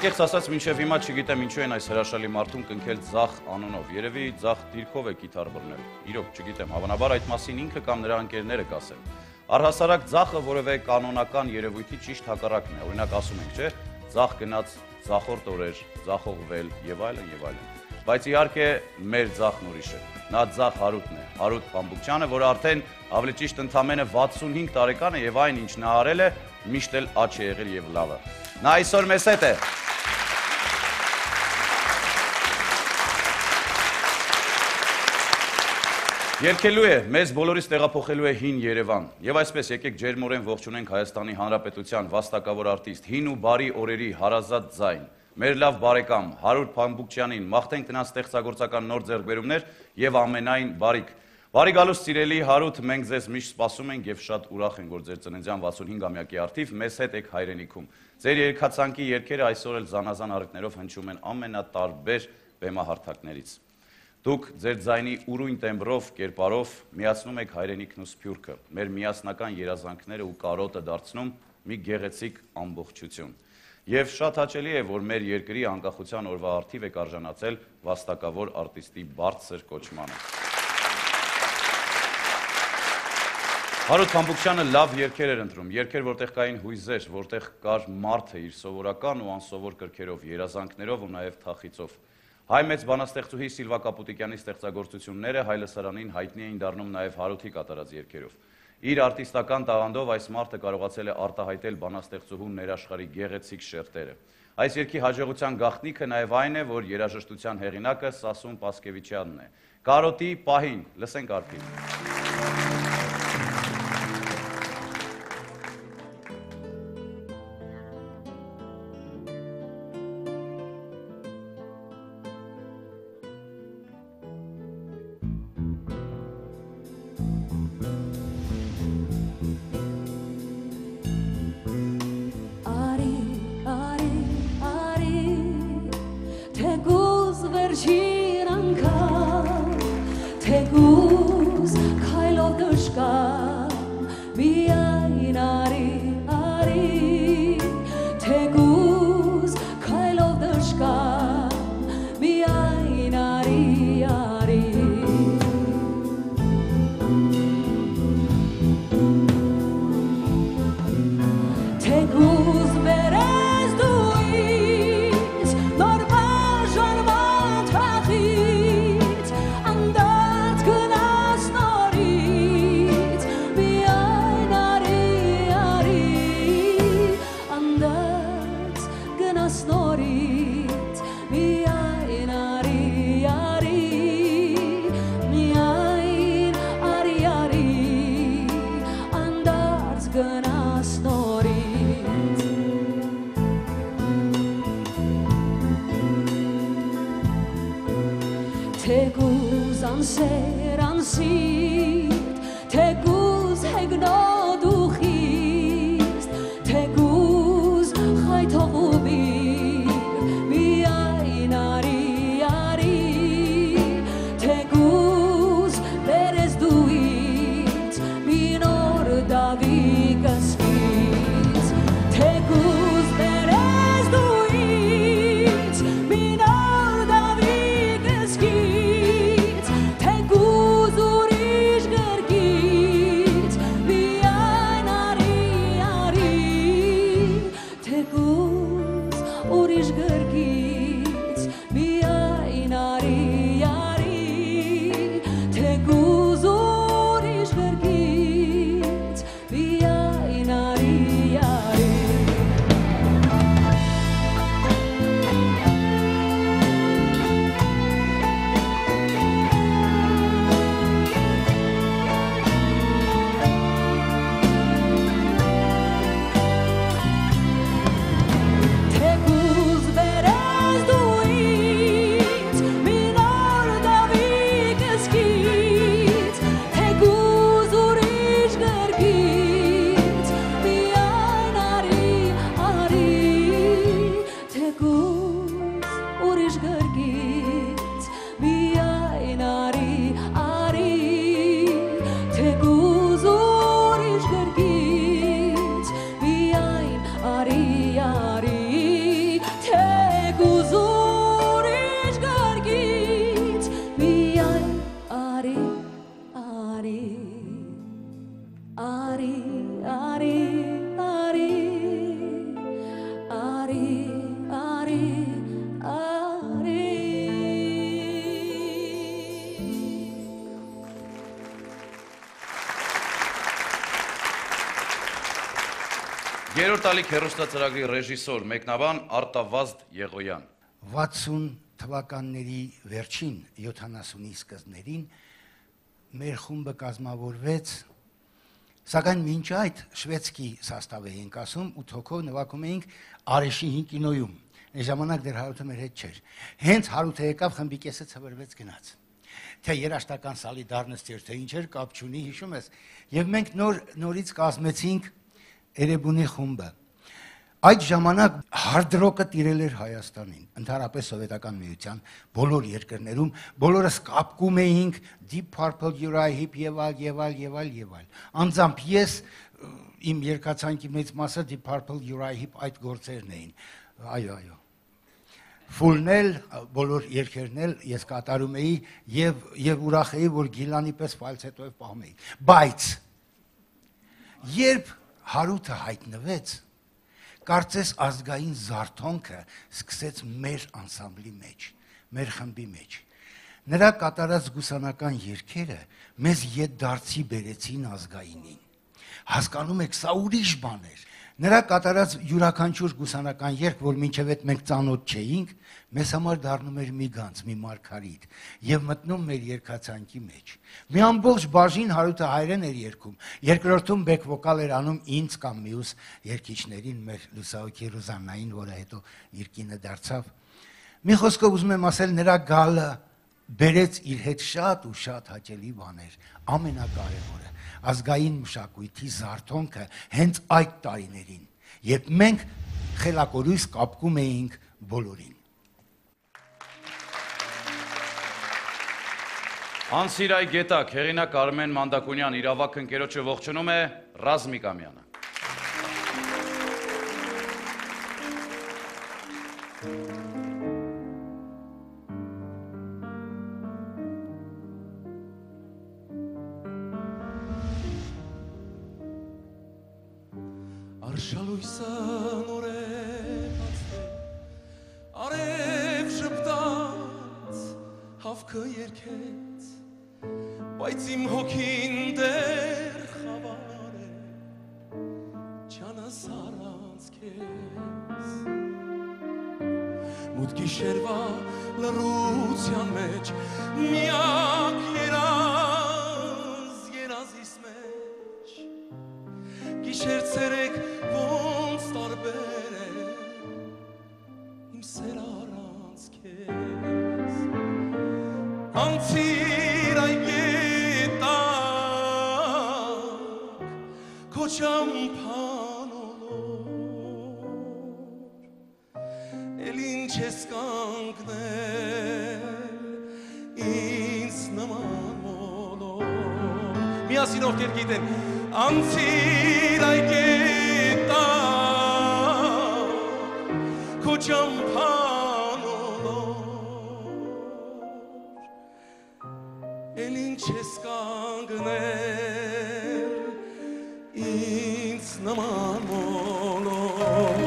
Անկեղծ ասած, մինչև հիմա չգիտեմ ինչու են այս հրաշալի մարդուն կնքել Ձախ անունով։ Երևի Ձախ դիրքով է կիթառ բռնել։ Իրոք չգիտեմ, հավանաբար այդ մասին ինքը կամ նրա ընկերները կասեն։ Առհասարակ Ձախը որևէ կանոնական երևույթի ճիշտ հակառակն է։ Օրինակ ասում ենք, չէ՞, Ձախ գնաց, ձախորդ օրեր, ձախողվել եւ այլն եւ այլն։ Բայց իհարկե մեր Ձախն ուրիշ է։ Նա Ձախ Հարութն է, Հարութ Փամբուկչյանը, որը արդեն ավելի ճիշտ ընդամենը 65 տարեկան է եւ այն ինչ նա արել է, միշտ էլ աճ է եղել եւ լավը։ Նա այսօր մեզ հետ է։ Երգելու է, մեզ բոլորից տեղափոխելու է հին Երևան։ Եվ այսպես եկեք ջերմորեն ողջունենք Հայաստանի Հանրապետության վաստակավոր արտիստ, հին ու բարի օրերի հարազատ ձայն, մեր լավ բարեկամ Հարութ Փամբուկչյանին, մաղթենք նրան ստեղծագործական նոր ձեռքբերումներ եւ ամենայն բարիք։ Բարի գալուստ սիրելի Հարութ, մենք ձեզ միշտ սպասում ենք եւ շատ ուրախ ենք, որ ձեր ծննդյան 65-ամյակի արդիվ մեզ հետ եք հայրենիքում։ Ձեր երգացանկի երգերը այսօր էլ զանազան առիթներով հնչում են ամենատարբեր բեմահարթակներից։ Դուք ձեր ձայնի ուրույն տեմբրով, կերպարով միացնում եք հայրենիքն ու սփյուռքը, մեր միասնական երազանքները ու կարոտը դարձնում մի գեղեցիկ ամբողջություն։ Եվ շատ հաճելի է, որ մեր երկրի անկախության օրվա արդիվ եք արժանացել վաստակավոր արտիստի բարձր կոչմանը։ Հարութ Փամբուկչյանը լավ երգեր էր ընտրում, երգեր, որտեղ կային հույզեր, որտեղ կար մարդը իր սովորական ու անսովոր կրքերով, երազանքներով ու նաև թախիծով։ Հայ մեծ բանաստեղծուհի Սիլվա Կապուտիկյանի ստեղծագործությունները հայ լսարանին հայտնի էին դառնում նաև Հարութի կատարած երգերով։ Իր արտիստական տաղանդով այս մարդը կարողացել է արտահայտել բանաստեղծուհու ներաշխարհի գեղեցիկ շերտերը։ Այս երգի հաջողության գաղտնիքը նաև այն է, որ երաժշտության հեղինակը Սասուն Պասկևիչյանն է։ Կարոտի պահին, լսենք արքին։ Ari, Ari, Երրորդ ալիք հեռուստացրագրի ռեժիսոր, մեկնաբան Արտավազդ Եղոյան։ 60 թվականների վերջին 70-ի սկզբներին մեր խումբը կազմավորվեց, սակայն մինչ այդ շվեդսկի սաստավ էինք ասում, 8 հոգով նվագում էինք Արեշի 5 կինոյում։ Այս ժամանակ դեռ Հարութը մեր հետ չէր։ Հենց Հարութը եկավ, խմբի կեսը ցվրվեց գնաց։ Թե երաշտական սալիդարնստ էր, թե ինչ էր, կապ չունի, հիշում ես։ Եվ մենք նորից կազմեցինք Էրեբունի խումբը։ Այդ ժամանակ hard rock-ը տիրել էր Հայաստանին, ընդհանրապես Սովետական Միության բոլոր երկրներում, բոլորս կապկում էինք Deep Purple, Uriah Heep եւ այլ։ Անձամբ ես իմ երկացանկի մեծ մասը Deep Purple, Uriah Heep այդ գործերն էին։ Այո։ Ֆուլնել, բոլոր երգերն էլ ես կատարում էի եւ ուրախ էի, որ Գիլանի պես ֆալցետոյով պահում էի։ Բայց երբ Հարութը հայտնվեց, կարծես ազգային զարթոնքը սկսեց մեր անսամբլի մեջ, մեր խմբի մեջ։ Նրա կատարած գուսանական երգերը մեզ ետդարձի բերեցին ազգայինին։ Հասկանում եք, սա ուրիշ բան էր։ Նրա կատարած յուրաքանչյուր գուսանական երգ, որ մինչև այդ մենք ծանոթ չէինք, մեզ համար դառնում էր մի գանձ, մի մարգարիտ եւ մտնում մեր երգացանկի մեջ։ Մի ամբողջ բաժին Հարութը հայերեն էր երգում, երկրորդում բեք վոկալ էր անում ինձ կամ մյուս երգիչներին, մեր լուսահոգի Ռուզաննային, որը հետո իր կինը դարձավ։ Մի խոսքով ուզում եմ ասել, նրա գալը բերեց իր հետ շատ ու շատ հաճելի բաներ, ամենակարևորը ազգային մշակույթի զարթոնքը հենց այդ տարիներին, երբ մենք խելակորույս կապկում էինք բոլորին։ Անսիրայ գետակ, հեղինակ Արմեն Մանդակունյան, իրավակ ընկերոջը ողջունում է Ռազմիկ Ամյանը։ Արշալույսան օրեպաց է, արև ժպտաց, հավքը երկեց, բայց իմ հոգին դեր խավար է, չանաս առանց քեզ։ Մութ գիշերվա լռության մեջ, միակ երազիս մեջ, գիշեր ցերեկ ոնց տարբեր է, իմ սեր առանց քեզ, անցիր այդ գետակ, քո ճամփան ոլոր, էլ ինչ ես կանգնել, ինձ նման մոլոր, միասին ովքեր գիտեն, անցիր այդ գետակ, քո ճամփան ոլոր, էլ ինչ ես կանգնել, ինձ նման մոլոր։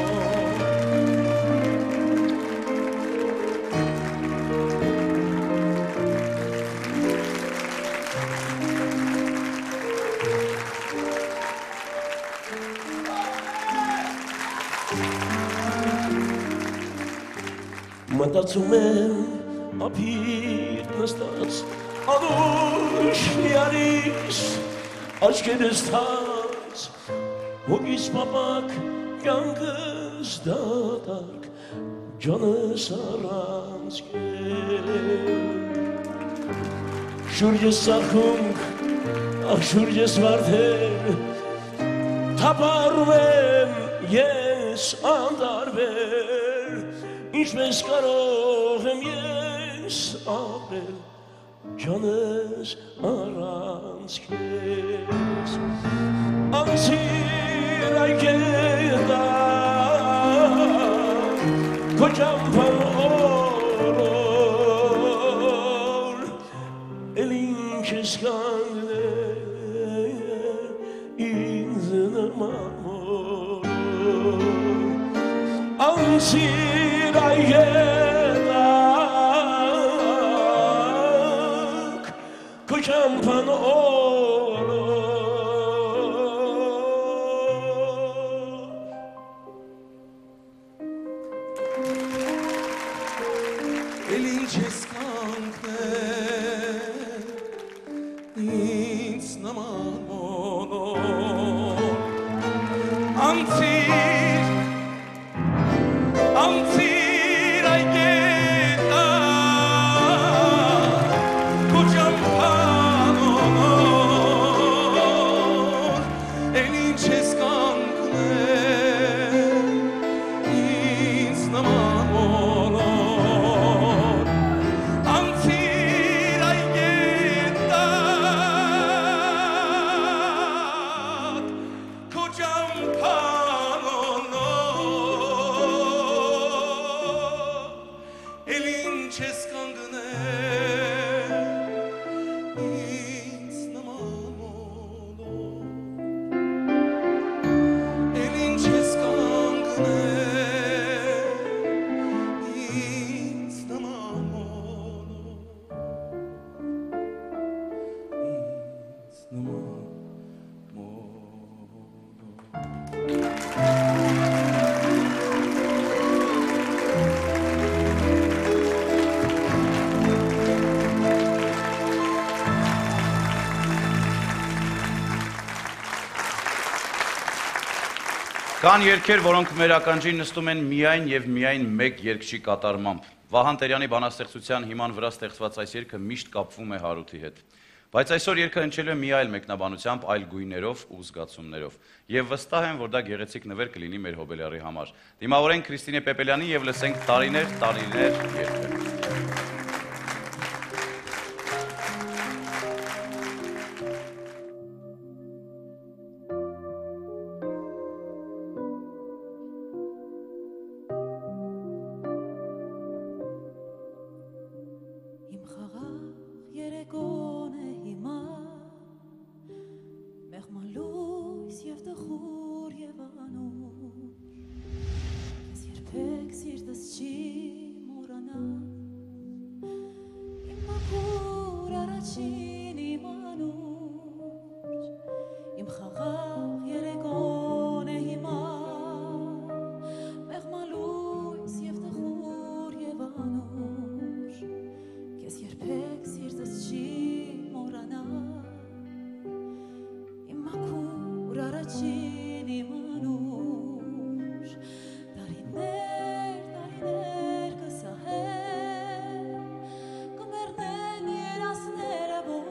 Մտածում եմ ափիտ նստած, անուշ լիարիս, աչքերս թած, հոգիս պապակ, կյանքս դատարկ, ջանս առանց քեզ։ Շուրջս սարքունք, ախ շուրջս վարդեր, թափառում եմ ես անդարբեր, ինչպես կարող եմ ես ապրել, ջանս առանց քեզ։ Անցիր այդ գետակ, քո ճամփան ոլոր, էլ ինչ ես կանգնել, ինձ նման մոլոր։ Անցիր այդ գետակ, քո ճամփան ոլոր, էլ ինչ ես կանգնել ինձ նման բոլոր անցիր այգետա քո ճամփանոր էլ ինչ ես կանգնել ինձ նման բոլոր անցիր այգետա քո ճամփանոր էլ ինչ ես կանգնել ինձ նման բոլոր էլ ինչ ես կանգնել ինձ նման բոլոր ինձ նման բոլոր Կան երգեր, որոնք մեր ականջին նստում են միայն եւ միայն մեկ երգչի կատարմամբ։ Վահան Տերյանի բանաստեղծության հիման վրա ստեղծված այս երգը միշտ կապվում է Հարութի հետ։ Բայց այսօր երգը հնչելու է մի այլ մեկնաբանությամբ, այլ գույներով ու զգացումներով։ Եվ վստահ եմ, որ դա գեղեցիկ նվեր կլինի մեր հոբելյարի համար։ Դիմավորենք Քրիստինե Պեպելյանին եւ լսենք տարիներ երգը։ Իմ խաղաղ երեկոն է հիմա մեղման լույս և տխուր և անուր Ես երբեք սիրտս չի մոռանա Իմ մաքուր առաջին իմ անուր Իմ խաղաղ երեկոն է հիմա մեղման լույս և տխուր և անուր Ես երբեք սիրտս չի մոռանա Իմ մաքուր առաջին իմ անուր Տարիներ կսահեն Կմեռնեն երասները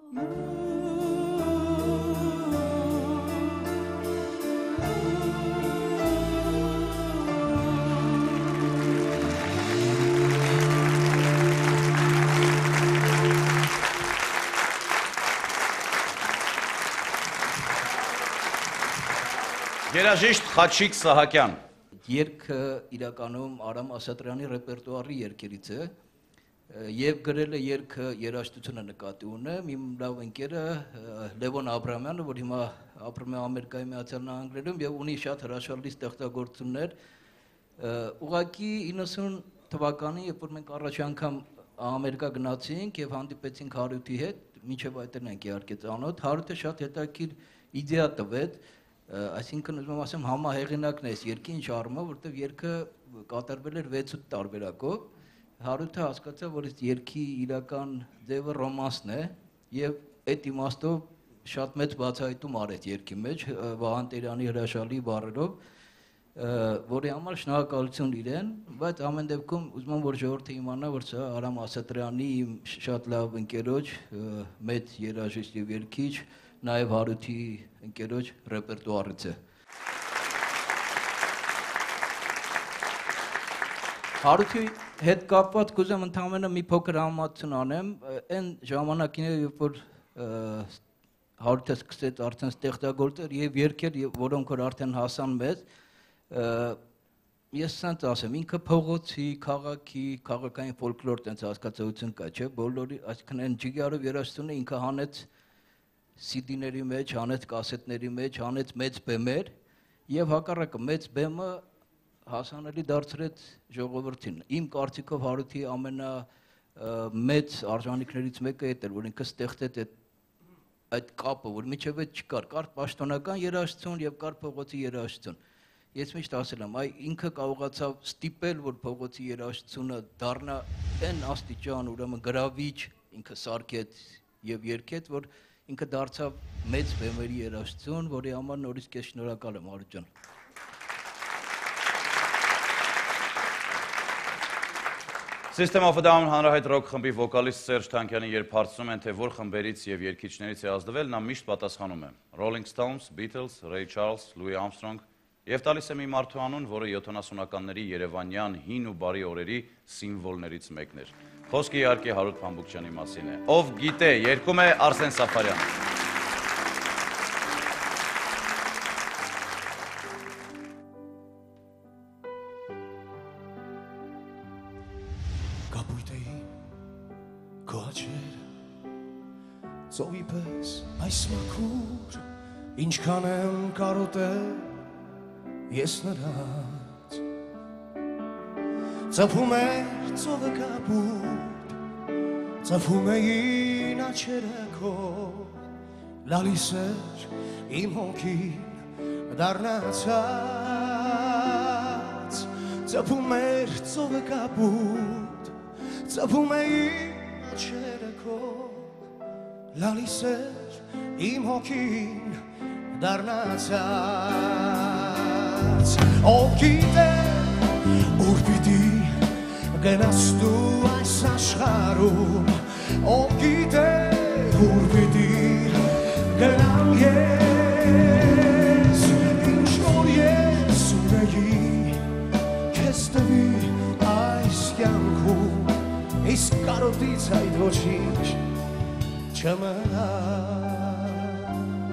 Երաժիշտ Խաչիկ Սահակյան։ Երգը իրականում Արամ Ասատրյանի ռեպերտուարի երգերից է եւ գրել է երգը երաժշտությունը նկատի ունեմ իմ լավ ընկերը Լևոն Աբրամյանը, որ հիմա ապրում է Ամերիկայի Միացյալ Նահանգներում եւ ունի շատ հրաշալի ստեղծագործություններ։ Ուղղակի 90 թվականին, երբ որ մենք առաջ անգամ Ամերիկա գնացինք եւ հանդիպեցինք Հարութի հետ, մինչեւ այդտեղ ենք իհարկե ծանոթ, Հարութը շատ հետաքրքիր իդեա տվեց, այսինքն ուզում եմ ասեմ համահեղինակն է այս երգի ինչ առումով, որտեղ երգը կատարվել էր 6-8 տարբերակով։ Հարութը հասկացավ, որ այս երգի իրական ձևը ռոմանսն է եւ այդ իմաստով շատ մեծ բացահայտում արեց երգի մեջ Վահան Տերյանի հրաշալի բառերով, որի համար շնորհակալություն իրեն, բայց ամեն դեպքում ուզում եմ որ ժողովուրդը իմանա, որ սա Արամ Ասատրյանի իմ շատ լավ ընկերոջ, մեծ երաժիշտ եւ երգիչ, նաեւ Հարութի ընկերոջ ռեպերտուարից է։ Հարութի հետ կապված կուզեմ ընդհանրապես մի փոքր համեմատություն անեմ, այն ժամանակին, երբ որ Հարութը սկսեց արդեն ստեղծագործել եւ երգեր, որոնք որ արդեն հասան մեզ, ես ցանց ասեմ, ինքը փողոցի, քաղաքի, քաղաքային ֆոլկլոր տենց հասկացություն կա, չէ՞, բոլորի, այսինքն այն ջիգարով երաժշտությունը ինքը հանեց CD-ների մեջ, հանեց կասետների մեջ, հանեց մեծ բեմեր եւ հակառակը մեծ բեմը հասանելի դարձրեց ժողովրդին։ Իմ կարծիքով Հարութի ամենամեծ արժանինքներից մեկը այդ էր, որ ինքը ստեղծեց այդ կապը, որ միջև այդ չկար, կար պաշտոնական երաժշտություն եւ կար փողոցի երաժշտություն։ Ես միշտ ասել եմ, այ ինքը կարողացավ ստիպել, որ փողոցի երաժշտությունը դառնա այն աստիճան, ուրեմն գրավիչ, ինքը սարքեց եւ երգեց, որ ինքը դարձավ մեծ բեմերի երաժշտություն, որի համար նորից քեզ շնորհակալ եմ, Հարութ ջան։ System of a Down հանրահայտ ռոք խմբի վոկալիստ Սերժ Թանկյանին երբ հարցնում են, թե որ խմբերից եւ երգիչներից է ազդվել, նա միշտ պատասխանում է. Rolling Stones, Beatles, Ray Charles, Louis Armstrong եւ տալիս է մի մարդու անուն, որը 70-ականների Երևանյան հին ու բարի օրերի սիմվոլներից մեկն էր։ Խոսքը իհարկե Հարութ Փամբուկչյանի մասին է։ Ով գիտե, երգում է Արսեն Սաֆարյանը։ Ծովի պես այս մաքուր ինչքան եմ կարոտել ես նրանց ծփում էր ծովը կապուտ ծփում էին աչերը քո լալիս էր իմ հոգին դառնացած ծփում էր ծովը կապուտ ծփում էին աչերը քո լալիս էր իմ հոգին դառնացած ով գիտե ուր պիտի գնաս դու այս աշխարհում ով գիտե ուր պիտի գնամ ես ինչ որ ես ունեի քեզ տվի այս կյանքում իսկ կարոտից այդ ոչինչ չմնաց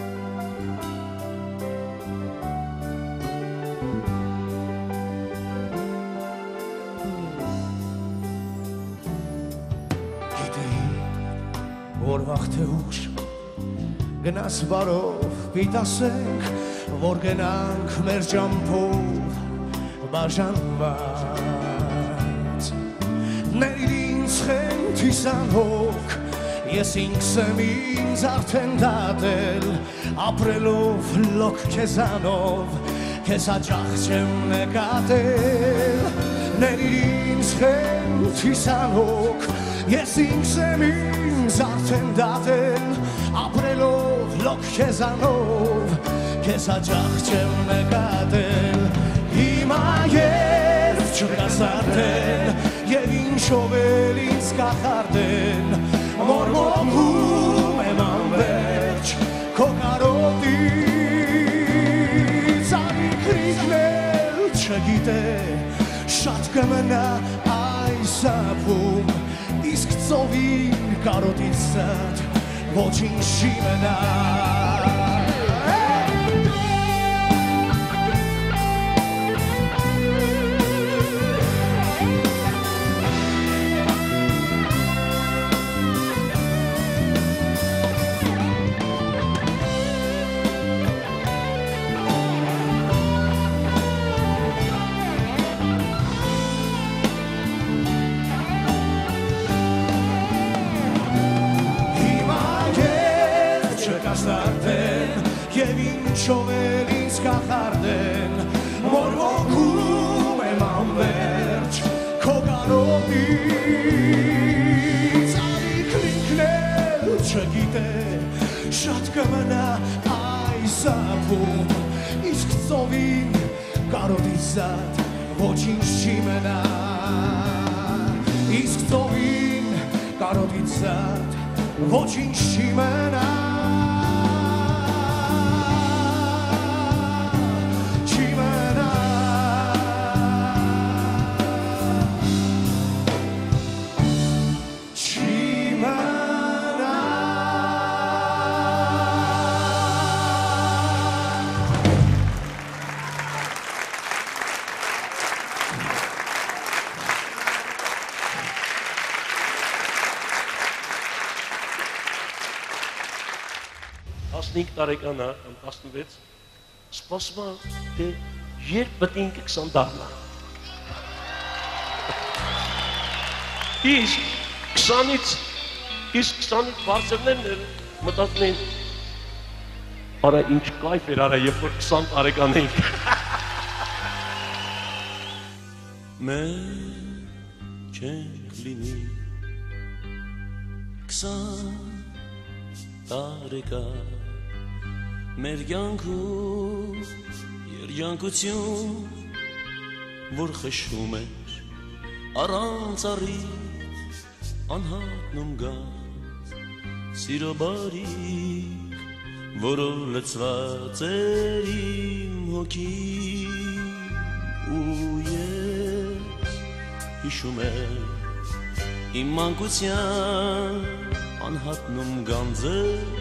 գիտեի որ վաղ թե ուշ գնաս բարով պիտասենք որ գնանք մեր ճամփով բաժանված ներ ինձ խենթիսան հոգ Ես ինքս եմ ինձ արդեն դատել, ապրելով լոք քեզանով, քեզ հաճախ չեմ նկատել, ներիր ինձ խենթիսանոք, ես ինքս եմ ինձ արդեն դատել, ապրելով լոք քեզանով, քեզ հաճախ չեմ նկատել, հիմա երբ չկաս արդեն, եւ ինչով էլ ինձ կախարդեն, Mormon չգիտե շատ կմնա այս ապում իսկ ծովին կարոտից զատ ոչինչ չի մնա Ինչով էլ ինձ կախարդեն, որ ոգում եմ անվերջ, քո կարոտից ալիքն ինքն էլ չգիտե, շատ կմնա այս ապում, իսկ ծովին կարոտից զատ ոչինչ չի մնա, իսկ ծովին կարոտից զատ ոչինչ չի մնա տարեկան կամ 16 սպասում է թե երբ պետք է 20 դառնա իսկ 20-ից բարձրներն մտածում են արա ինչ կայֆ էր արա երբ որ 20 տարեկան էինք մենք չենք լինի 20 տարեկան մեր կյանքում երջանկություն որ խշում էր առանց առիթ անհատնում գազ սիրո բարիք որով լցված էր իմ հոգին ու ես հիշում եմ իմ մանկության անհատնում գանձը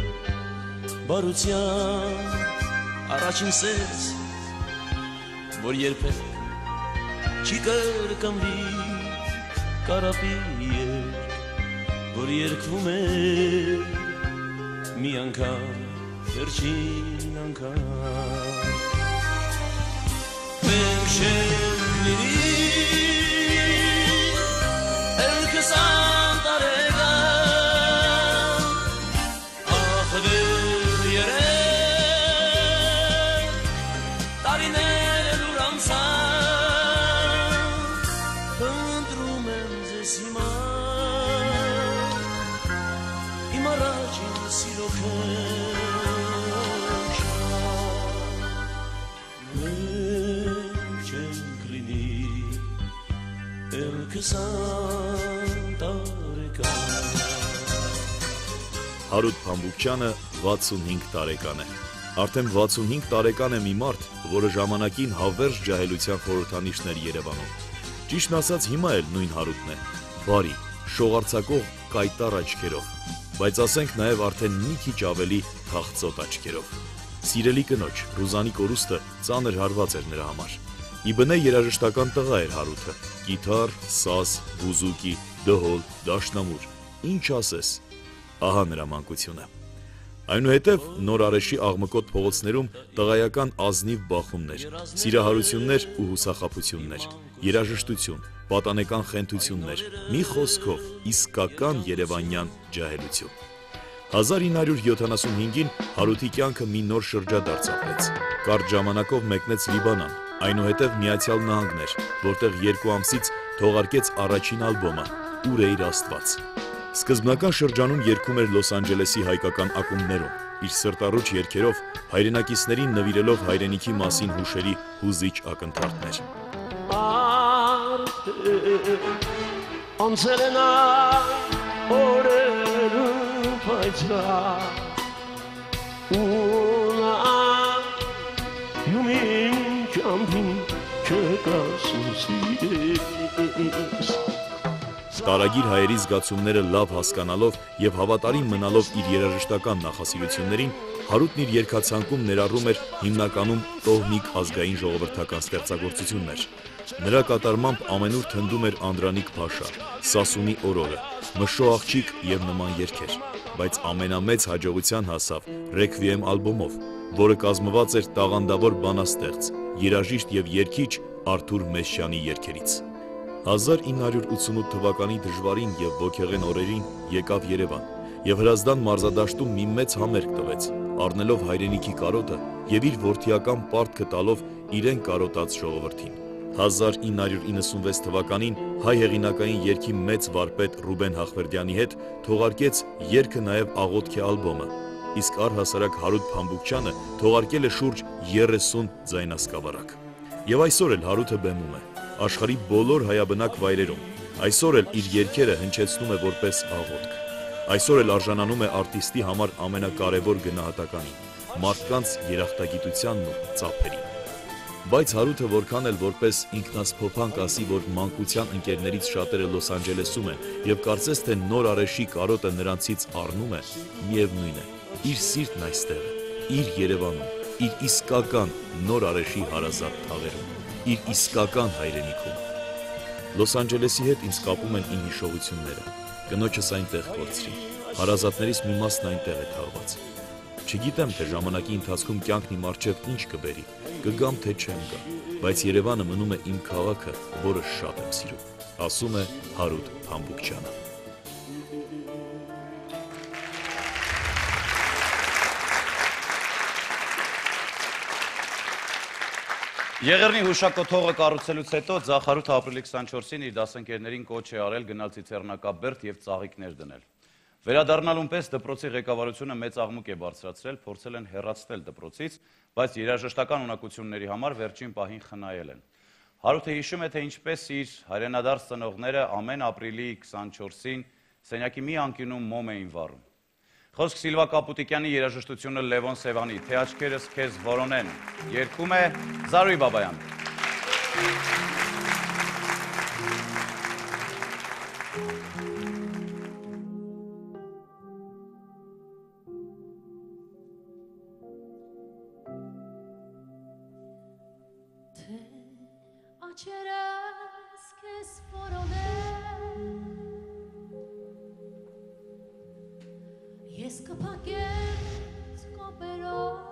բարության առաջին սերս որ երբեք չի կրկնվի կարապի երկ որ երգվում է մի անգամ վերջին անգամ մենք չենք լինի էլ 20 տարեկան ախ Հարութ Փամբուկչյանը 65 տարեկան է։ Արդեն 65 տարեկան է մի մարդ, որը ժամանակին հավերժ ջահելության խորհրդանիշն էր Երևանում։ Ճիշտն ասած հիմա էլ նույն Հարութն է, բարի, շողարցակող կայտառ աչքերով, բայց ասենք նաև արդեն մի քիչ ավելի թախծոտ աչքերով։ Սիրելի կնոջ, Ռուզանի կորուստը ծանր հարված էր նրա համար։ Ի բնե երաժշտական տղա էր Հարութը, կիթառ, սազ, բուզուկի, դհոլ, դաշնամուր, ինչ ասես։ Ահա նրա մանկությունը։ Այնուհետև նոր Արեշի աղմկոտ փողոցներում տղայական ազնիվ բախումներ, սիրահարություններ ու հուսախաբություններ, երաժշտություն, պատանեկան խենթություններ, մի խոսքով իսկական երևանյան ջահելություն։ 1975-ին Հարութի կյանքը մի նոր շրջադարձ ապրեց։ Կարճ ժամանակով մեկնեց Լիբանան, այնուհետև Միացյալ Նահանգներ, որտեղ 2 ամսից թողարկեց առաջին ալբոմը «Ուր էիր Աստված»։ Սկզբնական շրջանում երգում էր Լոս Անջելեսի հայկական ակումբներում, իր սրտառուչ երգերով հայրենակիցներին նվիրելով հայրենիքի մասին հուշերի հուզիչ ակնթարթներ։ չկասուսիս Տարագիր հայերի զգացումները լավ հասկանալով եւ հավատարիմ մնալով իր երաժշտական նախասիրություններին, Հարութն իր երգացանկում ներառում էր հիմնականում տոհմիկ ազգային ժողովրդական ստեղծագործություններ։ Նրա կատարմամբ ամենուր թնդում էր Անդրանիկ Փաշա, Սասունի օրորը, Մշո աղջիկ եւ նման երգեր, բայց ամենամեծ հաջողության հասավ Ռեքվիեմ ալբոմով, որը կազմված էր տաղանդավոր բանաստեղծ, երաժիշտ եւ երգիչ Արթուր Մեսչյանի երգերից։ 1988 թվականի դժվարին եւ ոգեղեն օրերին եկավ Երևան եւ Հրազդան մարզադաշտում մի մեծ համերգ տվեց, առնելով հայրենիքի կարոտը եւ իր որդիական պարտքը տալով իրեն կարոտած ժողովրդին։ 1996 թվականին հայ հեղինակային երգի մեծ վարպետ Ռուբեն Հախվերդյանի հետ թողարկեց երգը նաեւ աղոթքի ալբոմը, իսկ առհասարակ Հարութ Փամբուկչյանը թողարկել է շուրջ 30 ձայնասկավառակ։ Եվ այսօր էլ Հարութը բեմում է աշխարհի բոլոր հայաբնակ վայրերում, այսօր էլ իր երգերը հնչեցնում է որպես աղոթք, այսօր էլ արժանանում է արտիստի համար ամենակարևոր գնահատականին, մարդկանց երախտագիտությանն ու ծափերին։ Բայց Հարութը որքան էլ որպես ինքնասփոփանք ասի, որ մանկության ընկերներից շատերը Լոս Անջելեսում են եւ կարծես թե նոր արեշի կարոտը նրանցից առնում է, միևնույն է, իր սիրտն այստեղ է, իր Երևանում, իր իսկական նոր արեշի հարազատ թաղերում, իր իսկական հայրենիքում։ Լոս Անջելեսի հետ ինձ կապում են իմ հիշողությունները, կնոջս այնտեղ կորցրի, հարազատներիս մի մասն այնտեղ է թաղված։ Չգիտեմ, թե ժամանակի ընթացքում կյանքն իմ առջև ինչ կբերի, կգամ թե չեմ գա, բայց Երևանը մնում է իմ քաղաքը, որը շատ եմ սիրում, ասում է Հարութ Փամբուկչյանը։ Եղեռնի հուշակոթողը կառուցելուց հետո Ձախ Հարութը ապրիլի 24-ին իր դասընկերներին կոչ է արել գնալ Ցիցեռնակաբերդ եւ ծաղիկներ դնել։ Վերադառնալուն պես դպրոցի ղեկավարությունը մեծ աղմուկ է բարձրացրել, փորձել են հեռացնել դպրոցից, բայց երաժշտական ունակությունների համար վերջին պահին խնայել են։ Հարութը հիշում է, թե ինչպես իր հայրենադարձ ծնողները ամեն ապրիլի 24-ին սենյակի մի անկյունում մոմ էին վառում։ Խոսք Սիլվա Կապուտիկյանի երաժշտությունը Լևոն Սևանի, թե աչքերս քեզ որոնեն, երգում է Զարուհի Բաբայան։ Թե աչքերս քեզ որոնեն Ես կփակեմ կոպերով,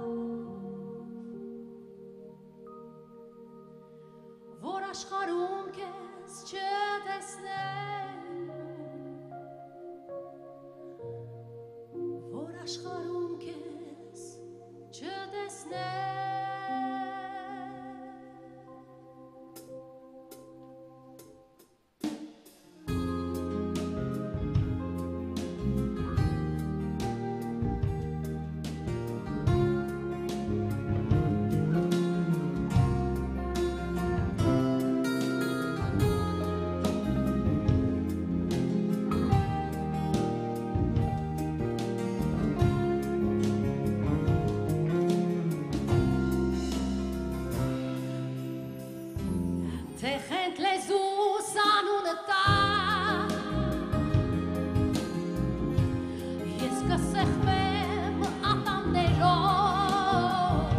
որ աշխարհում քեզ չտեսնեմ, որ աշխարհում քեզ չտեսնեմ։ Թե խենթ լեզուս անունը տա Ես կսեղմեմ ատամներով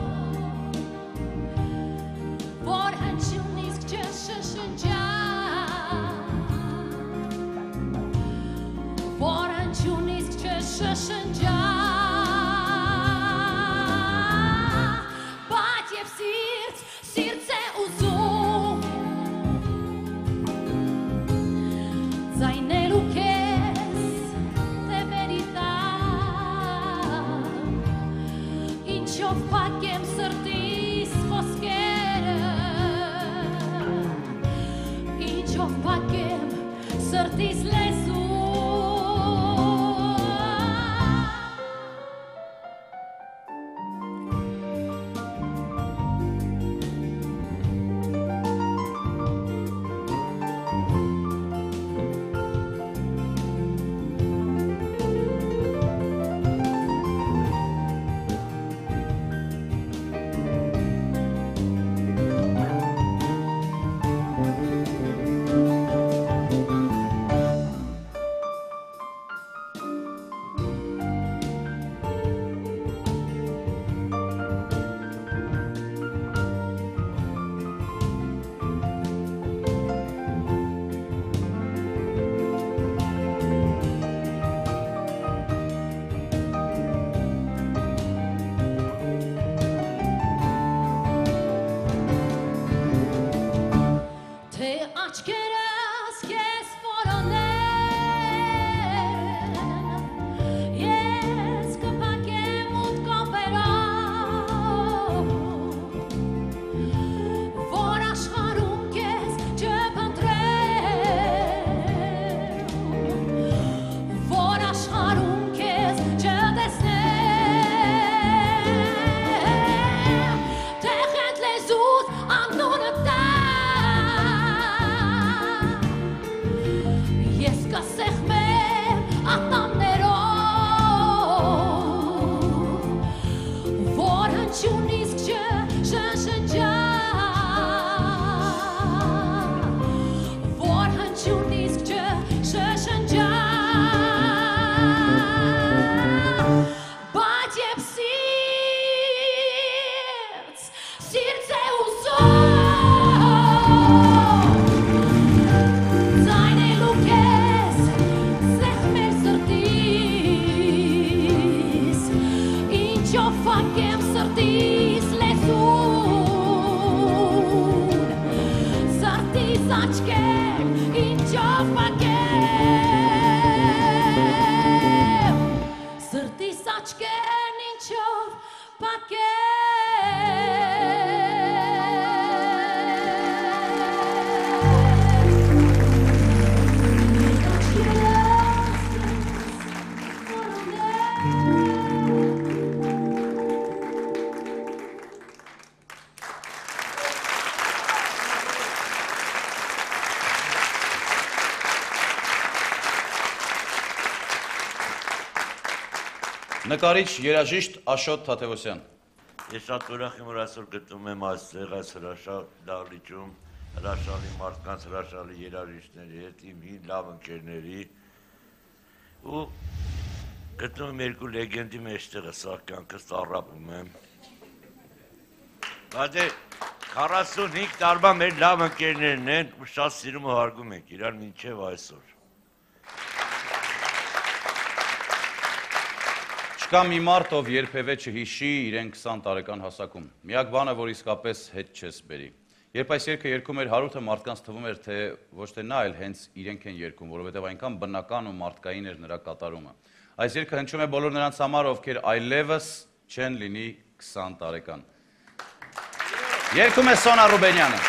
Որ հնչյուն իսկ չշշնջա Որ հնչյուն իսկ չշշնջա Բայց և սիրտ է ուզում Զայնելու քեզ թևերի տակ Ինչով փակեմ սրտիս խոսքերը Ինչով փակեմ սրտիս լեզուն սրտիս լեսուն Սրտիս աչքեր ինչով պակեմ Սրտիս աչքեր ինչով Նկարիչ երաժիշտ Աշոտ Թադևոսյան Ես շատ ուրախ եմ, որ այսօր գտնվում եմ այստեղ այս հրաշալի դահլիճում, հրաշալի մարդկանց, հրաշալի երաժիշտների հետ, իմ հին լավ ընկերների ու գտնվում եմ երկու լեգենդի մեջտեղը, սա կյանքս տառապում եմ։ Բայց 45 տարվա մեր լավ ընկերներն են ու շատ սիրում ու հարգում ենք իրար մինչև այսօր։ Չկա մի մարդ, ով երբևէ չհիշի իրեն 20 տարեկան հասակում։ Միակ բանը, որ իսկապես հետ չես բերի։ Երբ այս երգը երգում էր Հարութը, մարդկանց թվում էր, թե ոչ թե նա, այլ հենց իրենք են երգում, որովհետև այնքան բնական ու մարդկային էր նրա կատարումը։ Այս երգը հնչում է բոլոր նրանց համար, ովքեր այլևս չեն լինի 20 տարեկան։ Երգում է Սոնա Ռուբենյանը։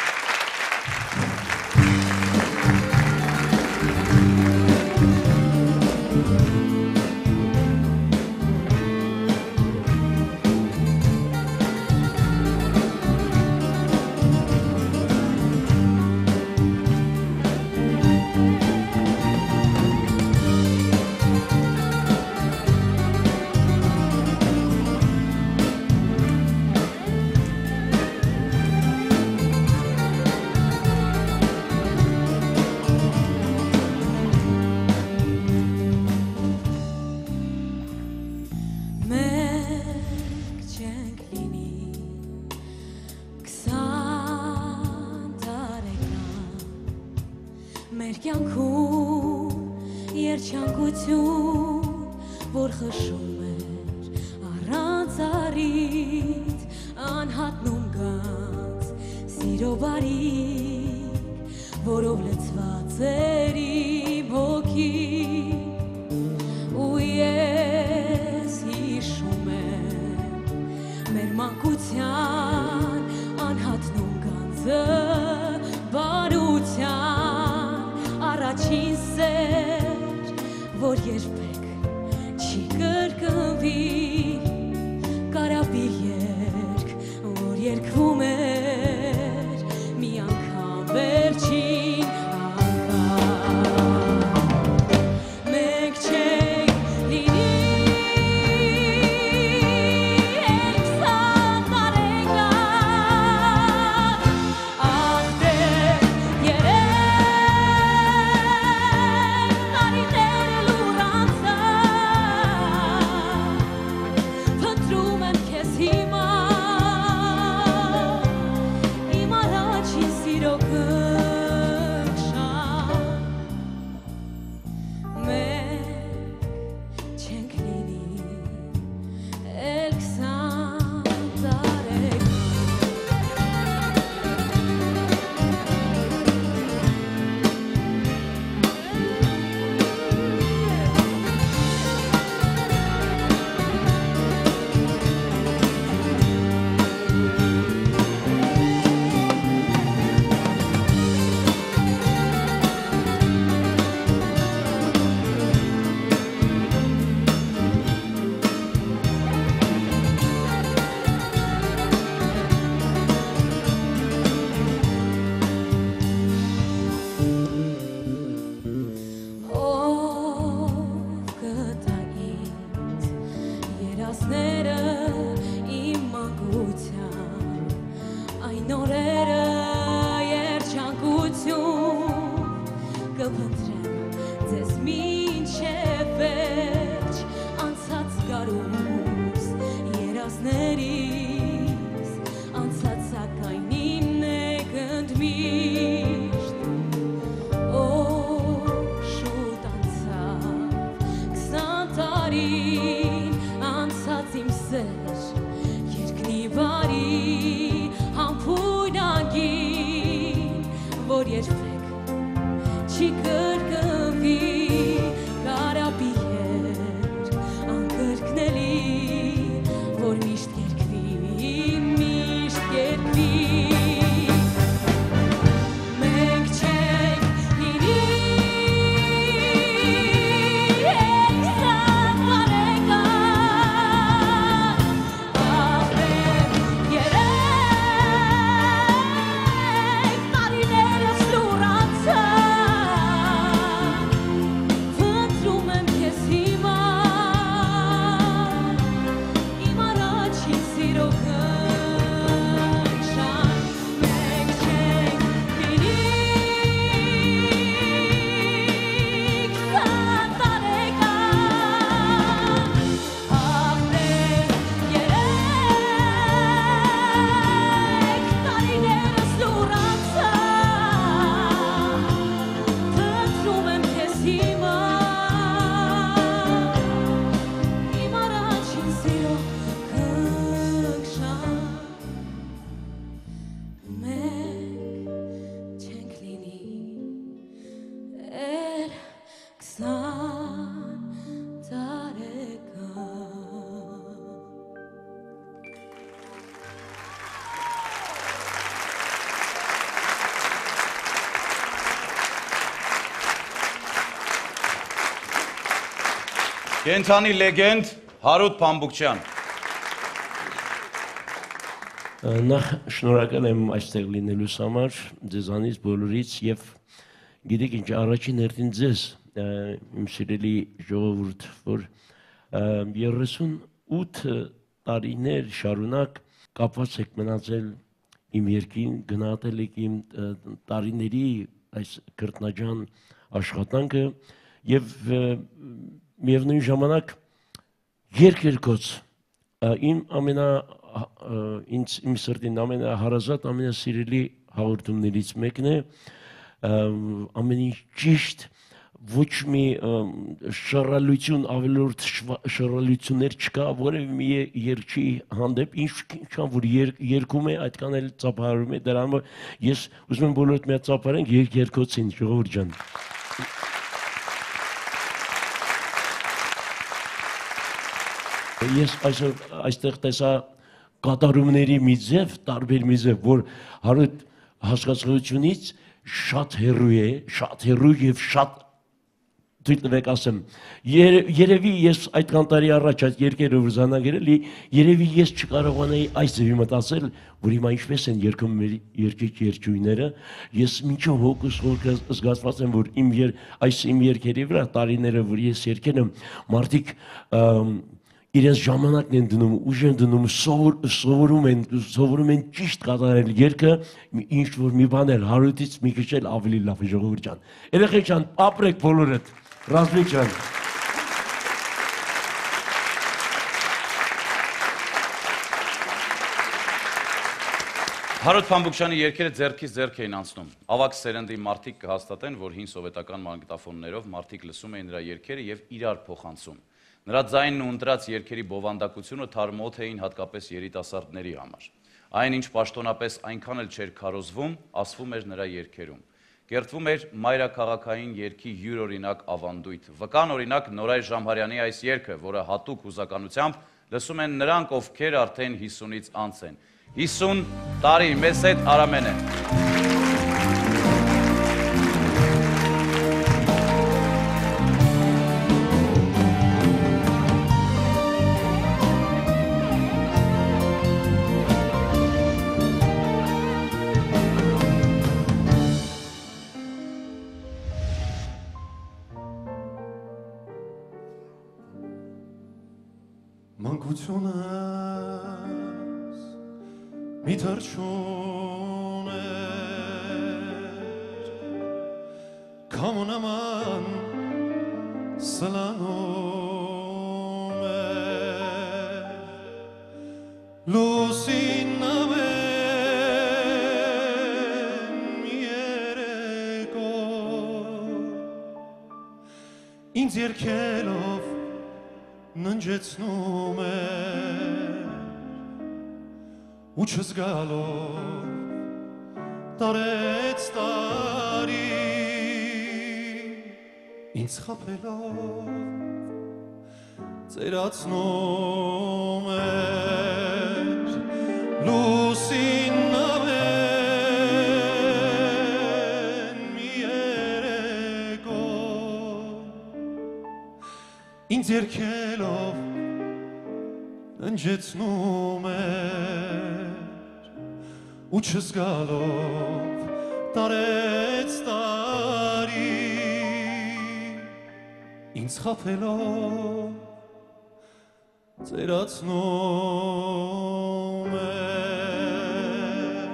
Անցած իմ սեր, երկնի չի կրկնվի կարապի երկ անկրկնելի որ միշտ կերկվի մենք չենք լինի Եկսան բարեկան ապրեմ երեք տարիներս լուրանցան Վտրում եմ քեզ հիմա իմ առաջին սիրո քնքշան Մենք չենք լինի 20 տարեկան ապրեմ երեք տարիներս լուրանցան Վտրում եմ քեզ հիմա իմ առաջին սիրո քնքշան Մենք չենք լինի էլ 20 տարեկան Կենթանի լեգենդ Հարութ Փամբուկչյան Նախ շնորհակալ եմ այստեղ լինելուս համար, ձեզանից բոլորից եւ գիտեք ինչ առաջին հերթին ձեզ իմ սիրելի ժողովուրդ, որ 38 տարիներ շարունակ կապված եք մնացել իմ երկին, գնահատել եք իմ տարիների այս կրտնաջան աշխատանքը եւ միևնույն ժամանակ երկերկոց իմ իմ սրտին ամենահարազատ, ամենասիրելի հաղորդումներից մեկն է, ամեն ինչ ճիշտ, ոչ մի շռայլություն, ավելորդ շռայլություններ չկա, որևէ մի երգչի հանդեպ, ինչքան որ երգում է, այդքան էլ ծափահարում է, դրա համար ես ուզում եմ բոլորդ միած ծափահարենք երկերկոցին, ժողովուրդ ջան։ Ես այսօր այստեղ տեսա կատարումների մի ձև, տարբեր մի ձև, որ Հարութ հասկացությունից շատ հեռու է, շատ հեռու եւ շատ թույլ տվեք ասեմ, երևի ես այդքան տարի առաջ այդ երկերը որ զանագերել, երևի ես չկարողանայի այս ձևի մտածել, որ հիմա ինչպես են երգում մեր երկիչ երջույները, ես մինչև հոգուս խորքը զգացված եմ, որ այս իմ երկերի վրա տարիները, որ ես երգել եմ, մարդիկ իրենց ժամանակն են դնում, ուժ են դնում, սովորում են ճիշտ կատարել երգը, ինչ որ մի բան էլ Հարութից մի քիչ էլ ավելի լավ է ժողովուրդ ջան։ Երեխեք ջան, ապրեք բոլորդ, Ռազմիկ ջան։ Հարութ Փամբուկչյանի երգերը ձեռքից ձեռք էին անցնում։ Ավագ սերնդի մարդիկ կհաստատեն, որ հին սովետական մագնիտոֆոններով մարդիկ լսում էին նրա երգերը եւ իրար փոխանցում։ Նրա ձայնն ու ընտրած երգերի բովանդակությունը թարմոթ էին հատկապես երիտասարդների համար։ Այն ինչ պաշտոնապես այնքան էլ չէր քարոզվում, ասվում էր նրա երգերում։ Կերտվում էր մայրաքաղաքային երգի յուրօրինակ ավանդույթ։ Վկան օրինակ Նորայր Ժամհարյանի այս երգը, որը հատուկ հուզականությամբ լսում են նրանք, ովքեր արդեն 50-ից անց են։ 50 տարի մեզ հետ Արամեն է։ Մանկությունս մի թռչուն էր Քամու նման սլանում էր Լուսին նավեն երեկո Ինձ երգելով ննջեցնում էր ու չզգալով տարեց տարի ինձ խաբելով ծերացնում էր լուսին նավեն մի երեկո ինձ երգելով ընջեցնում էր ու չզգալով տարեց տարի ինձ խաբելով ծերացնում էր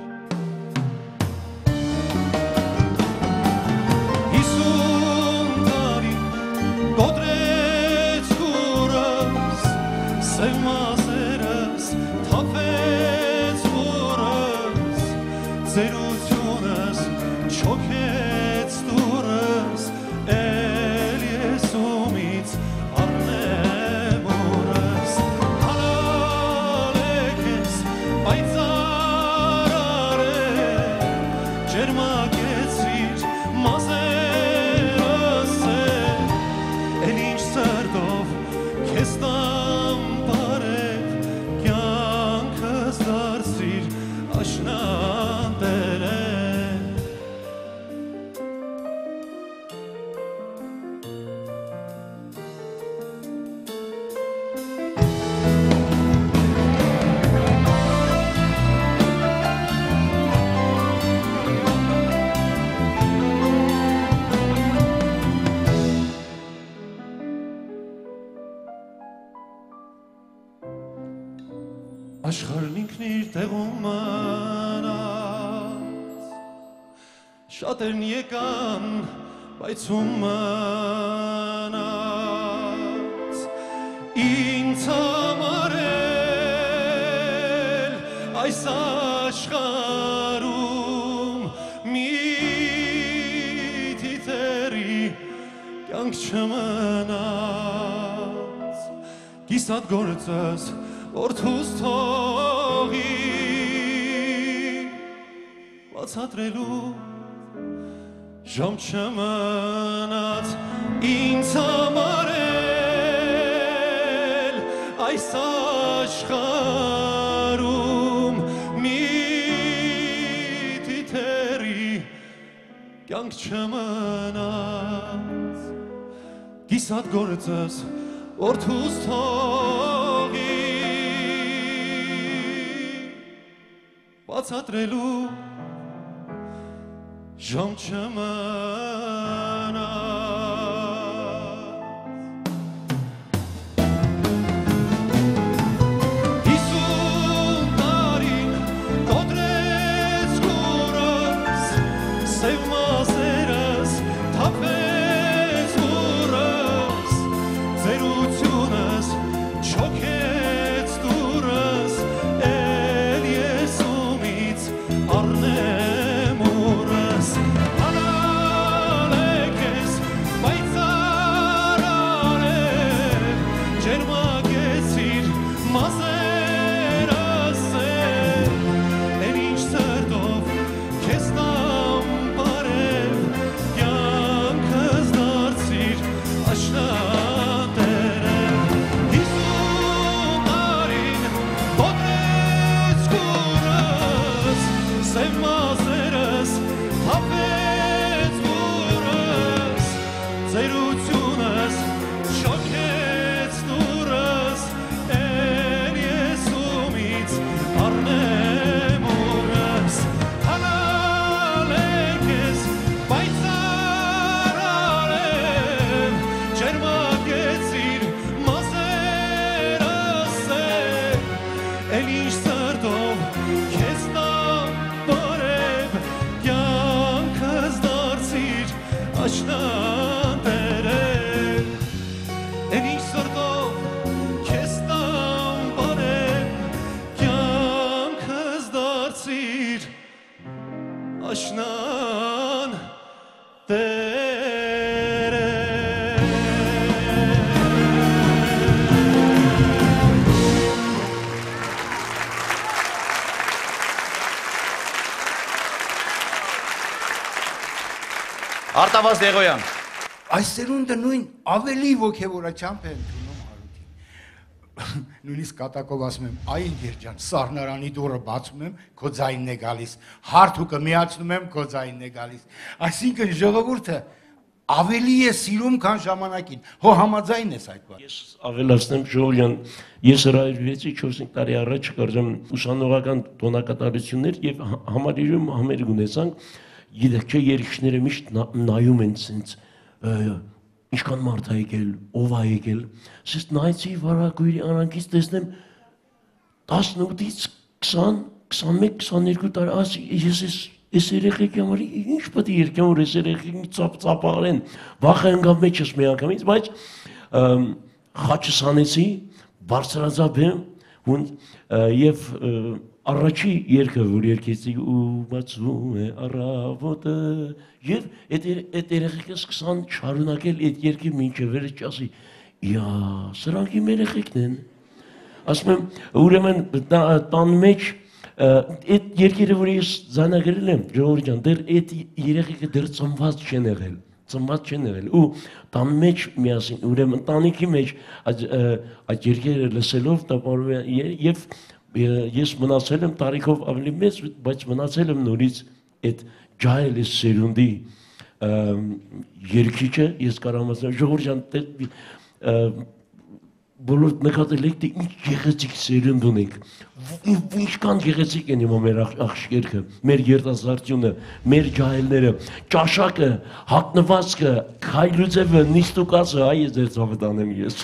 50 տարի կոտրեց կուրս սև մազերս թափեց որս ծերությունս չոքեց դուրս էլ ես ումից առնեմ օրս հանալեք ես պայծառ ջերմագեցիր մազերս էլ ինչ սրտով քեզ տամ բարև կյանքս դարձիր աշնան տերեր Աշխարհն ինքն իր տեղում մնաց Շատերն եկան, բայց ում մնաց Ինձ համար էլ այս աշխարհում մի թիթերի կյանք չմնաց Կիսատ գործս Որդուս թողի բացատրելու ժամ չմնաց ինձ համար էլ այս աշխարհում մի թիթերի կյանք չմնաց կիսատ գործս որդուս թողի բացատրելու ժամ չմնաց 50 տարին կոտրեց կուրս սև մազերս թափեց որս ծերությունս չոքեց դուրս էլ ես ումից առնեմ օրս հանալեք ես պայծառ ջերմագեցիր մազերս էլ ինչ սրտով քեզ տամ բարև կյանքս դարձիր աշնան տերև 50 տարին կոտրեց կուրս սև մազերս թափեց որս ծերությունս շոքեց դուրս էլ ես ումից առնեմ օրս հանալեք ես պայծառ ջերմագեցիր մազերս էլ ինչ սրտով քեզ տամ բարև կյանքս դարձիր աշնան տերեր էլ ինչ սրտով քեզ տամ բարև կյանքս դարձիր աշնան տերեր Արտավազ Դեղոյան այս սերունդը նույն ավելի ոգևորաչամբ է ընդունում Հարութին։ Նույնիսկ կատակով ասում եմ, այ ընկեր ջան, սառնարանի դուռը բացում եմ, քո ձայնն է գալիս, հարթուկը միացնում եմ, քո ձայնն է գալիս։ Այսինքն ժողովուրդը ավելի է սիրում, քան ժամանակին։ Հո համաձայն ես այդ բանը։ Ես ավելացնեմ Ժողովյան, ես հրավիրվեցի 4-5 տարի առաջ կարծեմ ուսանողական տոնակատարություններ եւ համալիրում համերգ ունեցանք, գիտեք չէ, երեխաները միշտ նայում են ցենց ինչքան մարդ է եկել, ով է եկել, ես նայեցի վարագույրի արանքից տեսնեմ 18-ից 20, 21, 22 տարի, ես երեխեքի համար ինչ պետք է երկեմ, որ ես երեխեքի ծապաղեն, վախը ընկավ մեջս մի անգամից, բայց խաչս անեցի, բարձրացավ եմ, և առաջի երկը, որ երկեցի ու բացվում է առավոտը, և այդ երեխեքը սկսան շարունակել այդ երկը մինչև վերջ ասի, իա, սրանք իմ երեխեքն են, ասում եմ, ուրեմն տան մեջ, այդ երկերը, որ ես ձայնագրել եմ, Ժողովուրդ ջան, դեռ այդ երեխեքը դեռ ծնված չեն եղել, ու տան մեջ միասին, ուրեմն տանիքի մեջ այդ երկերը լսելով տապարում են, և ես մնացել եմ տարիքով ավելի մեծ, բայց մնացել եմ նորից այդ ջահել ես սերունդի երկիչը, ես կարամ ասեմ, Ժողովուրդ ջան, բոլոր նկատել եք, թե ինչ գեղեցիկ սերունդ ունենք, ինչքան գեղեցիկ են հիմա մեր աղջիկները, մեր երիտասարդությունը, մեր ջահելները, ճաշակը, հագնվածքը, քայլուձևը, նիստուկացը, այ ես ձեր ծովդ անեմ ես։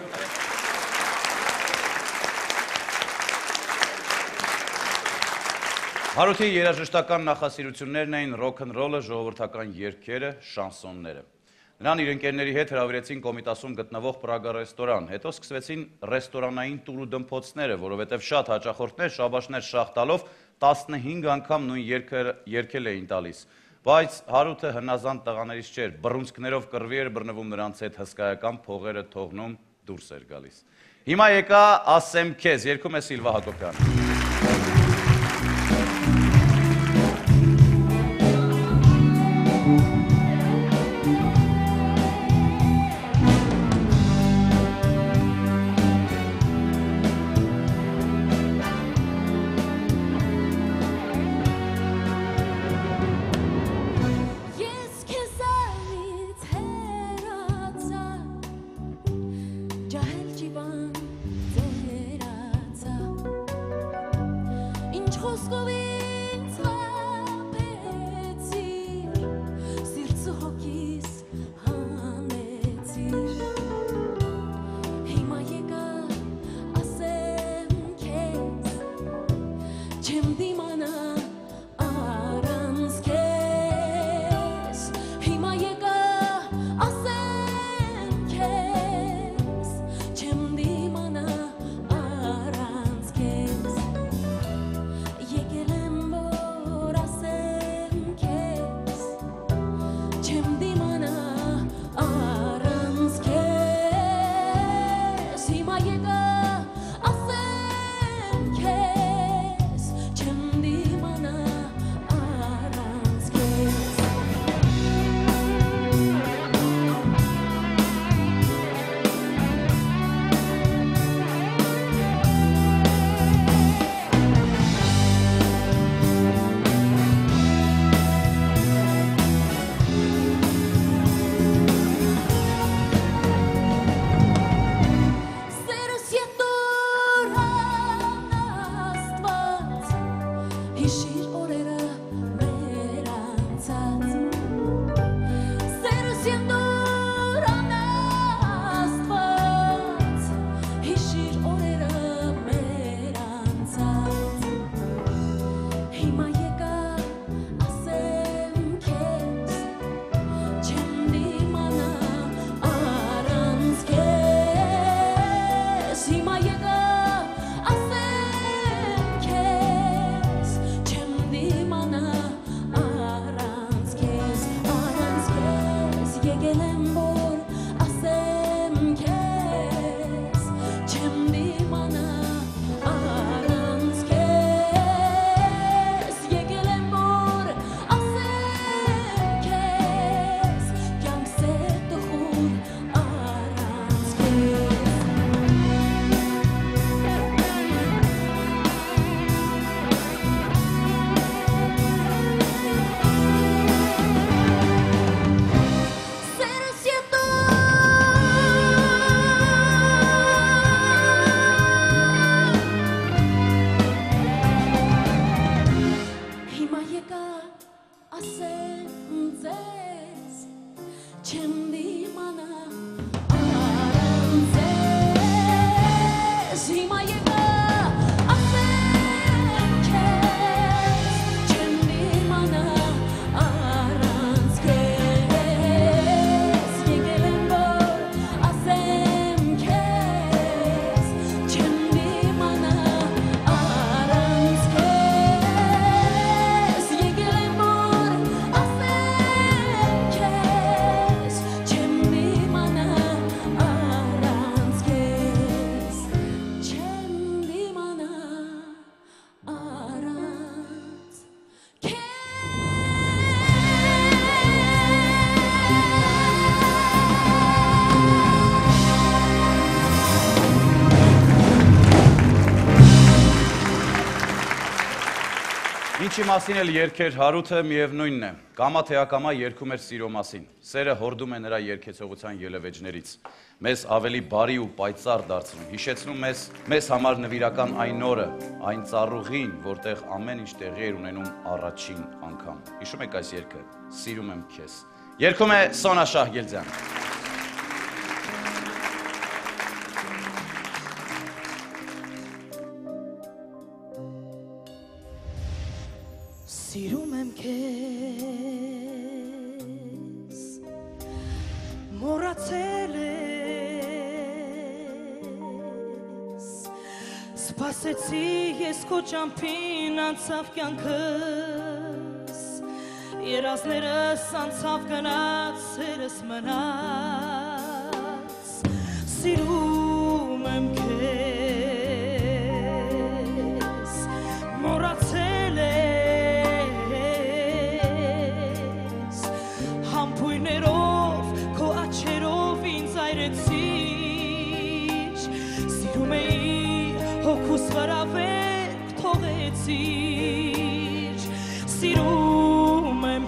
Հարութի երաժշտական նախասիրություններն էին ռոքնռոլը, ժողովրդական երգերը, շանսոնները։ Նրան իր ընկերների հետ հրավիրեցին Կոմիտասում գտնվող Պրագա ռեստորան, հետո սկսվեցին ռեստորանային տուր ու դմփոցները, որովհետև շատ հաճախորդներ շաբաշներ շաղ տալով 15 անգամ նույն երգել էին տալիս։ Բայց Հարութը հնազանդ տղաներից չէր, բռունցքներով կռվի էր բռնվում նրանց հետ, հսկայական փողերը թողնում դուրս էր գալիս։ Հիմա եկա ասեմ քեզ, երգում է Սիլվա Հակոբյանը։ Եկել Ինչի մասին էլ երգեր Հարութը միևնույնն է, կամա թե ակամա երգում էր սիրո մասին, սերը հորդում է նրա երգեցողության ելևեջներից, մեզ ավելի բարի ու պայծառ դարձնում, հիշեցնում մեզ համար նվիրական այն օրը, այն ծառուղին, որտեղ ամեն ինչ տեղի էր ունենում առաջին անգամ, հիշում եք այս երգը, սիրում եմ քեզ, երգում է Սոնա Շահգիլձյանը։ Սիրում եմ քեզ, մոռացել ես, սպասեցի ես քո ճամփին անցավ կյանքս, երազներս անցավ գնաց, սերս մնաց, սիրում եմ քեզ, մոռացել Համբույրներով, քո աչքերով ինձ այրեցիր, սիրում էի հոգուս վրա վերք թողեցիր, սիրում եմ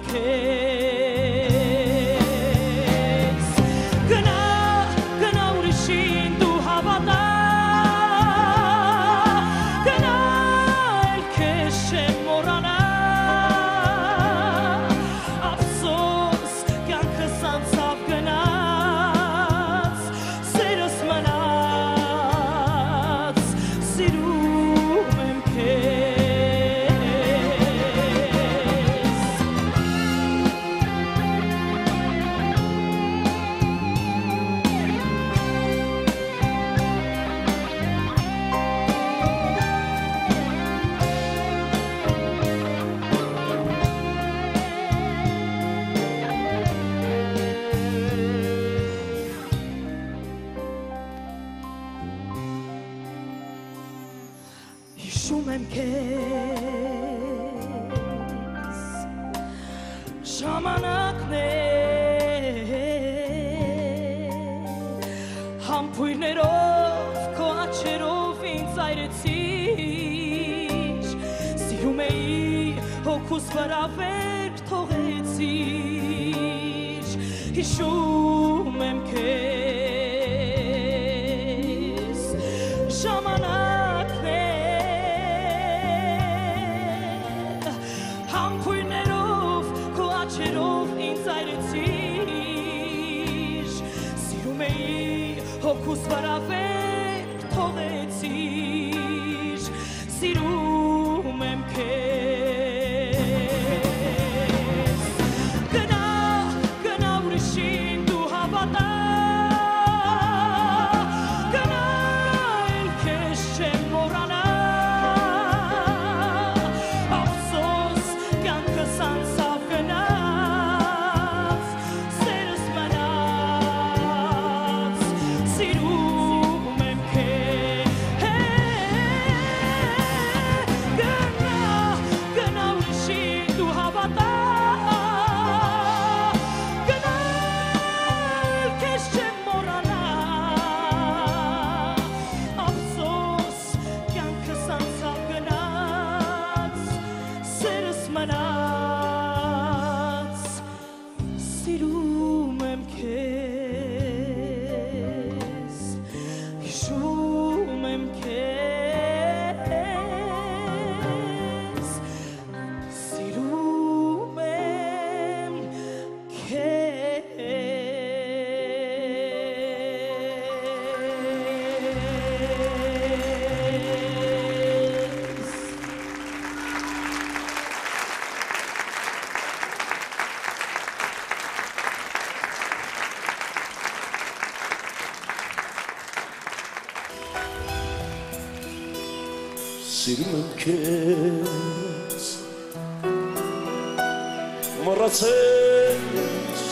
քեզ, գնա ուրիշին դու հավատա, գնա էլ քեզ չեմ մոռանա, Հիշում եմ քեզ, ժամանակներ, համբույրներով, քո աչքերով ինձ այրեցիր, սիրում էի հոգուս վրա վերք թողեցիր, հիշում եմ քեզ, ժամանակներ Համբույրներով, քո աչքերով ինձ այրեցիր, սիրում էի հոգուս վրա վերք թողեցիր, սիրում եմ քեզ, գնա ուրիշին դու հավատա, գնա էլ քեզ չեմ մոռանա, Սիրում եմ քեզ, մոռացել ես,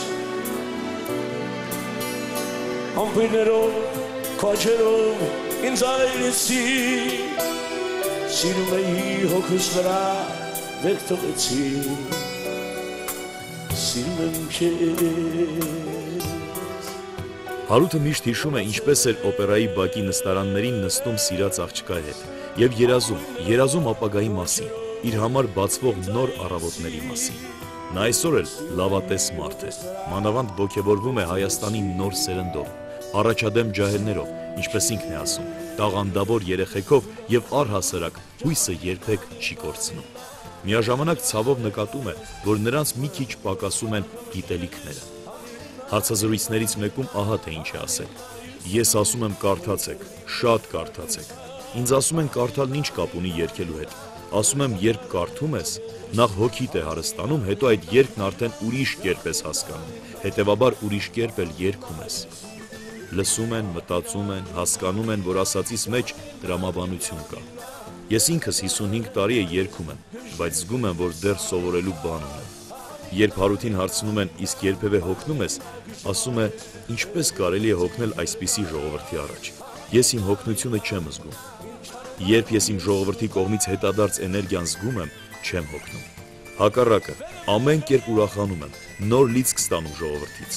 համբույրներով, քո աչքերով ինձ այրեցիր, սիրում էի հոգուս վրա վերք թողեցիր, սիրում եմ քեզ։ Հարութը միշտ հիշում է ինչպես էր օպերայի բակի նստարաններին նստում սիրած աղջկա հետ և երազում ապագայի մասին, իր համար բացվող նոր առավոտների մասին։ Նա այսօր էլ լավատես մարդ է, մանավանդ ոգևորվում է Հայաստանի նոր սերնդով, առաջադեմ ջահելներով, ինչպես ինքն է ասում, տաղանդավոր երեխեքով եւ առհասարակ հույսը երբեք չի կորցնում։ Միաժամանակ ցավով նկատում է, որ նրանց մի քիչ պակասում են գիտելիքները։ Հարցազրույցներից մեկում ահա թե ինչ է ասել. Ես ասում եմ կարդացեք, շատ կարդացեք։ Ինձ ասում են կարդալն ինչ կապ ունի երգելու հետ։ Ասում եմ, երբ կարդում ես, նախ հոգիդ է հարստանում, հետո այդ երգն արդեն ուրիշ կերպ ես հասկանում, հետևաբար ուրիշ կերպ էլ երգում ես։ Լսում են, մտածում են, հասկանում են, որ ասածիս մեջ դրամաբանություն կա։ Ես ինքս 55 տարի է երգում եմ, բայց զգում եմ, որ դեռ սովորելու բան ունեմ։ Երբ Հարութին հարցնում են, իսկ երբևէ հոգնում ես, ասում է, ինչպես կարելի է հոգնել այսպիսի ժողովրդի առաջ։ Ես իմ հոգնությունը չեմ զգում։ Երբ ես իմ ժողովրդի կողմից հետադարձ էներգիան զգում եմ, չեմ հոգնում։ Հակառակը, ամեն կերպ ուրախանում եմ, նոր լիցք ստանում ժողովրդից։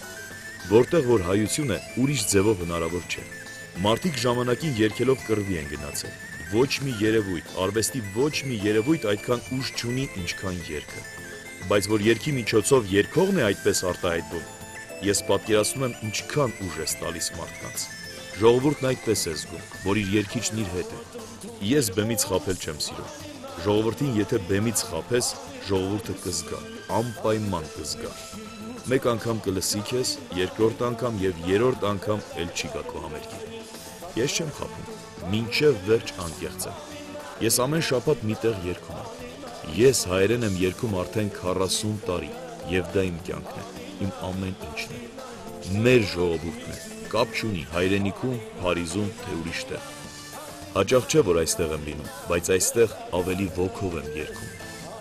Որտեղ որ հայություն է, ուրիշ ձևով հնարավոր չէ։ Մարդիկ ժամանակին երգելով կռվի են գնացել։ Ոչ մի երևույթ, արվեստի ոչ մի երևույթ այդքան ուժ չունի, ինչքան երգը։ Բայց որ երգի միջոցով երգողն է այդպես արտահայտվում, ես պատկերացնում եմ ինչքան ուժ է տալիս մարդկանց։ Ժողովուրդն այդպես է զգում, որ իր երգիչն իր հետ է։ Ես բեմից խաբել չեմ սիրում։ Ժողովրդին եթե բեմից խաբես, ժողովուրդը կզգա, անպայման կզգա։ Մեկ անգամ կլսի քեզ, երկրորդ անգամ եւ երրորդ անգամ էլ չի գա քո համերգին։ Ես չեմ խաբում, մինչև վերջ անկեղծ եմ։ Ես ամեն շաբաթ մի տեղ երգում եմ։ Ես հայերեն եմ երգում արդեն 40 տարի, եւ դա իմ կյանքն է, իմ ամեն ինչն է։ Մեր ժողովուրդն է, կապ չունի հայրենիքում, Փարիզում, թե ուրիշ տեղ։ Հաճախ չէ, որ այստեղ եմ լինում, բայց այստեղ ավելի ոգով եմ երգում։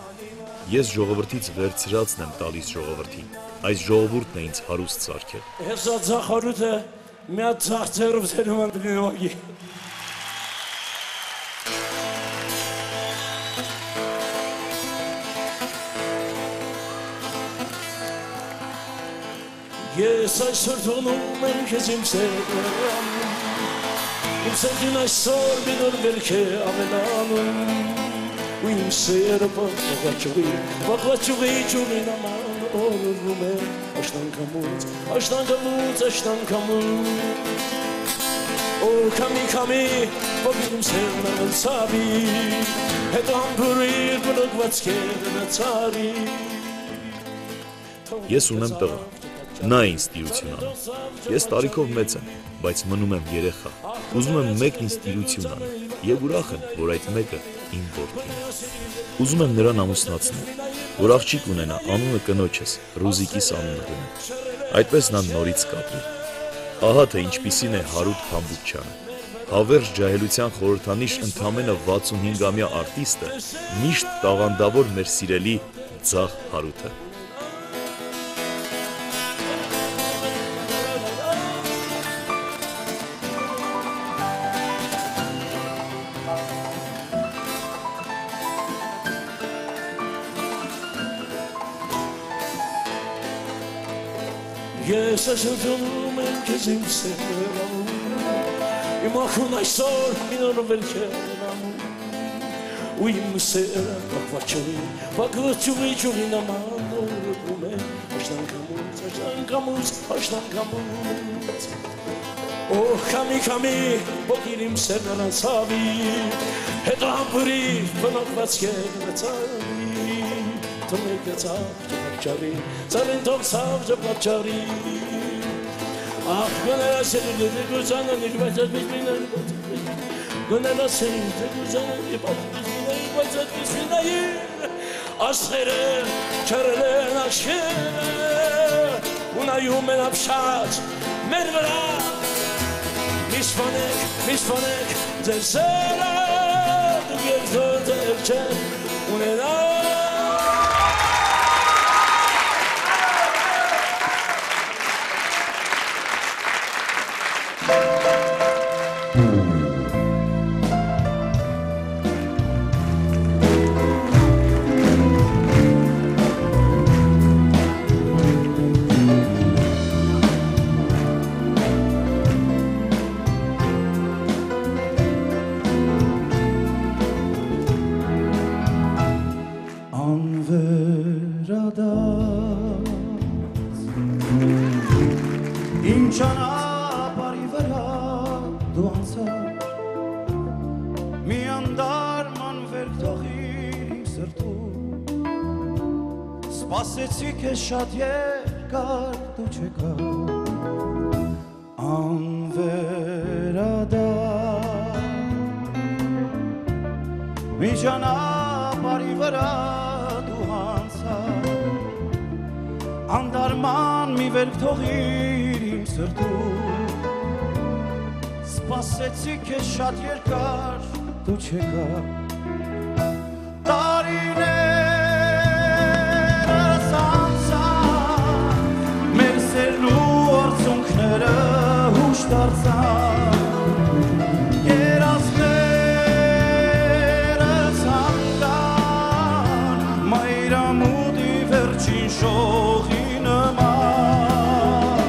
Ես ժողովրդից վերցրածն եմ տալիս ժողովրդին, այս ժողովուրդն է ինձ հարուստ սարքել։ Հեսա ձախարութը մի հատ ծաղցերով սերում եմ դնողի։ Ես այսօր թողնում եմ քեզ իմ սերն, իմ սերն այսօր մի նոր վերք է ավելանում, ու իմ սերը բաղվաճուղի ջուրին աման օրվում է աշտանքամուց, աշտանքամուց, աշտանքամուց, օր կամի, որ իմ սերն անցավի, հետո համբուրիր բնոգված կերն ացարի։ Ես ունեմ տղա։ Նա ինձ տիրություն անում։ Ես տարիքով մեծ եմ, բայց մնում եմ երեխա։ Ուզում եմ մեկն ինձ տիրություն անի, եւ ուրախ եմ, որ այդ մեկը իմ որդին է։ Ուզում եմ նրան ամուսնացնել, որ աղջիկ ունենա, անունը կնոջս, Ռուզիկիս անունը դնեմ։ Այդպես նա նորից կապրի։ Ահա թե ինչպիսին է Հարութ Փամբուկչյանը։ Հավերժ ջահելության խորհրդանիշ ընդամենը 65-ամյա արտիստը, միշտ տաղանդավոր մեր սիրելի ձախ Հարութը։ Ես այսօր թողնում եմ քեզ իմ սերն, իմ ախուն այսօր մի նոր վերք է անում, ու իմ սերը բաղվաճուղի ջուրին աման օրվում է աշտանքամուց, աշտանքամուց, աշտանքամուց, օր կամի, ոգիր իմ սերն անցավի, հետո համբուրիր բնոգված կերն ացարի, թողնեք ցավ ջարի, ծառին թող ցավ ջապաճարի, ախ գնացել դե գուզանը նիրվածած բիզմիներ, գնացել դե գուզանը բիզմիներ, բիզմիներ, ասխերը չարել են աշկերը, ու նայում են ապշած մեր վրա, միշվանեք ձեր սերը, դուք երկրորդ ձեր չեն ունենա, Սպասեցի քեզ շատ երկար դու չեկար անվերադար մի ճանապարհի վրա դու անցար անդարման մի վերք թողիր իմ սրտում Սպասեցի քեզ շատ երկար դու չեկար տարիներս անցան մեր սերն ու արցունքները հուշ դարձան երազներս հանգան մայրամուտի վերջին շողի նման